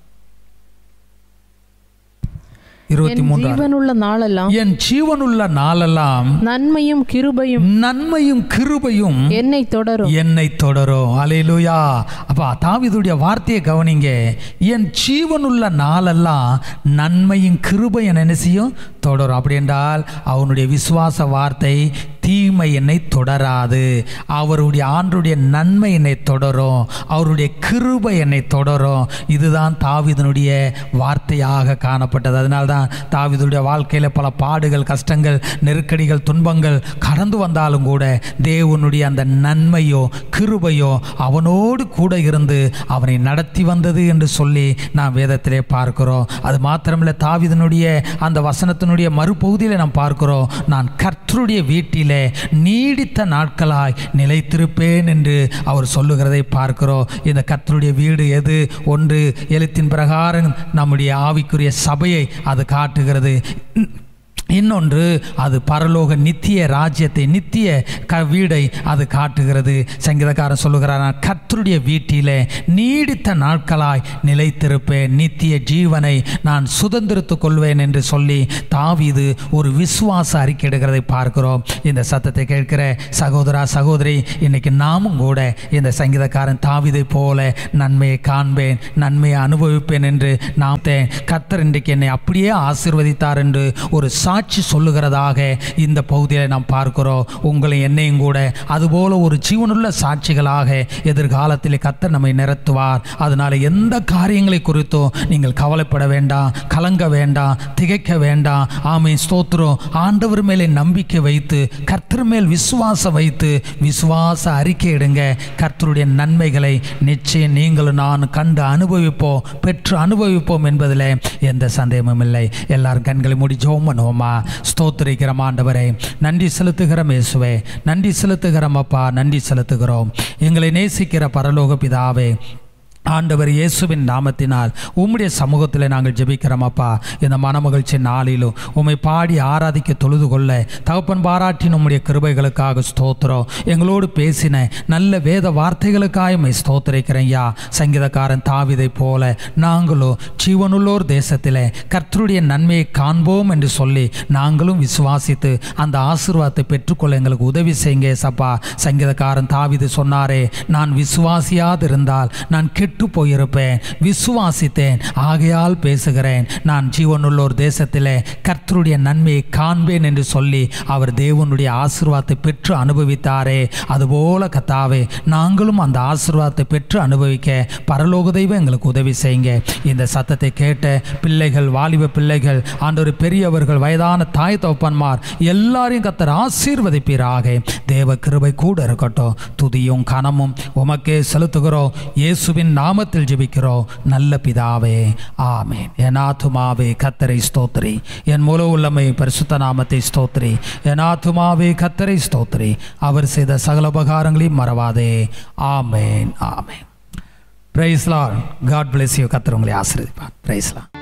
இருபத்தி மூன்று
ஜீவனுள்ள நாளெல்லாம்
என் ஜீவனுள்ள நாளெல்லாம்
நன்மையும் கிருபையும்
நன்மையும் கிருபையும்
என்னை தொடரும்
என்னை தொடரும். அல்லேலூயா. அப்ப தாவீதுடைய வார்த்தையை கவனிங்க. என் ஜீவனுள்ள நாளெல்லாம் நன்மையும் கிருபையும் என்ன செய்யும்? தொடரும். அப்படி என்றால் அவனுடைய விசுவாச வார்த்தை தீமை என்னை தொடராது. அவருடைய ஆண்டுடைய நன்மை என்னை தொடரும். அவருடைய கிருபை என்னை தொடரும். இதுதான் தாவீதுனுடைய வார்த்தையாக காணப்பட்டது. அதனால்தான் தாவீதுடைய வாழ்க்கையில் பல பாடுகள், கஷ்டங்கள், நெருக்கடிகள், துன்பங்கள் கடந்து வந்தாலும் கூட தேவனுடைய அந்த நன்மையோ கிருபையோ அவனோடு கூட இருந்து அவனை நடத்தி வந்தது என்று சொல்லி நாம் வேதத்திலே பார்க்கிறோம். அது மாத்திரமில்லை, தாவீதுனுடைய அந்த வசனத்தினுடைய மறுபகுதியில் நாம் பார்க்கிறோம், நான் கர்த்தருடைய வீட்டிலே நீடித்த நாட்களாய் நிலைத்திருப்பேன் என்று அவர் சொல்லுகிறதை பார்க்கிறோம். இந்த கர்த்தருடைய வீடு எது? ஒன்று, எழுத்தின் பிரகாரம் நம்முடைய ஆவிக்குரிய சபையை அது காட்டுகிறது. இன்னொன்று, அது பரலோக நித்திய ராஜ்யத்தை, நித்திய க வீடை அது காட்டுகிறது. சங்கீதக்காரன் சொல்லுகிறார், நான் கர்த்தருடைய வீட்டிலே நீடித்த நாட்களாய் நிலைத்திருப்பேன், நித்திய ஜீவனை நான் சுதந்திரித்துக் கொள்வேன் என்று சொல்லி தாவீது ஒரு விசுவாச அறிக்கையிடுகிறதை பார்க்கிறோம். இந்த சத்தத்தை கேட்கிற சகோதரா சகோதரி, இன்னைக்கு நாமும் கூட இந்த சங்கீதக்காரன் தாவீதை போல நன்மையை காண்பேன், நன்மையை அனுபவிப்பேன் என்று நாம் கர்த்தர் இன்றைக்கு என்னை அப்படியே ஆசீர்வதித்தார் என்று ஒரு சாட்சி சொல்லுகிறதாக இந்த பகுதியில் நாம் பார்க்கிறோம். உங்களை என்னையும் கூட அதுபோல ஒரு ஜீவனுள்ள சாட்சிகளாக எதிர்காலத்தில் கர்த்தர் நம்மை நிறுத்துவார். அதனால எந்த காரியங்களை குறித்தும் நீங்கள் கவலைப்பட வேண்டாம், கலங்க வேண்டாம், திகைக்க வேண்டாம். ஆமென், ஸ்தோத்திரம். ஆண்டவர் மேலே நம்பிக்கை வைத்து கர்த்தர் மேல் விசுவாசம் வைத்து விசுவாச அறிக்கை இடுங்க. கர்த்தருடைய நன்மைகளை நிச்சயம் நீங்களும் நான் கண்டு அனுபவிப்போம், பெற்று அனுபவிப்போம் என்பதில் எந்த சந்தேகமும் இல்லை. எல்லாரும் கண்களை மூடி ஜெபம் பண்ணுவோமா? ஸ்தோத்திரிக்கிறோம் ஆண்டவரே, நன்றி செலுத்துகிறோம் இயேசுவே, நன்றி செலுத்துகிறோம் அப்பா, நன்றி செலுத்துகிறோம். எங்களை நேசிக்கிற பரலோக பிதாவே, ஆண்டவர் இயேசுவின் நாமத்தினால் உம்முடைய சமூகத்தில் நாங்கள் ஜெபிக்கிறோம் அப்பா. இந்த மனமகிழ்ச்சி நாளிலும் உம்மை பாடி ஆராதிக்க தொழுது கொள்ள தகப்பன் பாராட்டின் உம்முடைய கிருபைகளுக்காக ஸ்தோத்திரம். எங்களோடு பேசின நல்ல வேத வார்த்தைகளுக்காக உம்மை ஸ்தோத்திரிக்கிறேன் ஐயா. சங்கீதக்காரன் தாவீதை போல நாங்களும் ஜீவனுள்ளோர் தேசத்தில் கர்த்தருடைய நன்மையை காண்போம் என்று சொல்லி நாங்களும் விசுவாசித்து அந்த ஆசீர்வாதத்தை பெற்றுக்கொள்ள எங்களுக்கு உதவி செய்யுங்க சப்பா. சங்கீதக்காரன் தாவீது சொன்னாரே, நான் விசுவாசியாது இருந்தால் நான் கெட்டு போயிருப்பேன், விசுவாசித்தேன் ஆகையால் பேசுகிறேன், நான் ஜீவனுள்ளோர் தேசத்திலே கர்த்தருடைய நன்மையை காண்பேன் என்று சொல்லி அவர் தேவனுடைய ஆசீர்வாதத்தை பெற்று அனுபவித்தாரே. அதுபோல கர்த்தாவே, நாங்களும் அந்த ஆசீர்வாதத்தை பெற்று அனுபவிக்க பரலோக தெய்வம் எங்களுக்கு உதவி செய்யுங்க. இந்த சத்தத்தை கேட்ட பிள்ளைகள், வாலிப பிள்ளைகள், ஆண்டவர் பெரியவர்கள், வயதான தாய் தகப்பன்மார் எல்லாரையும் கர்த்தர் ஆசீர்வதிப்பீராக. தேவ கிருபை கூட இருக்கட்டும். துதியும் கனமும் உமக்கே செலுத்துகிறோம். இயேசுவின் நாமத்தில் ஜெபிக்கிறோம் நல்ல பிதாவே, ஆமென். என் ஆத்துமாவே கர்த்தரை ஸ்தோத்திரி, என் முழு உள்ளமை பரிசுத்த நாமத்தை ஸ்தோத்திரி. என் ஆத்துமாவே கர்த்தரை ஸ்தோத்திரி, அவர் செய்த சகல உபகாரங்களையும் மறவாதே. Amen, amen. Praise Lord. God bless you. கர்த்தர் உங்களை ஆசீர்வதிப்பார். Praise Lord.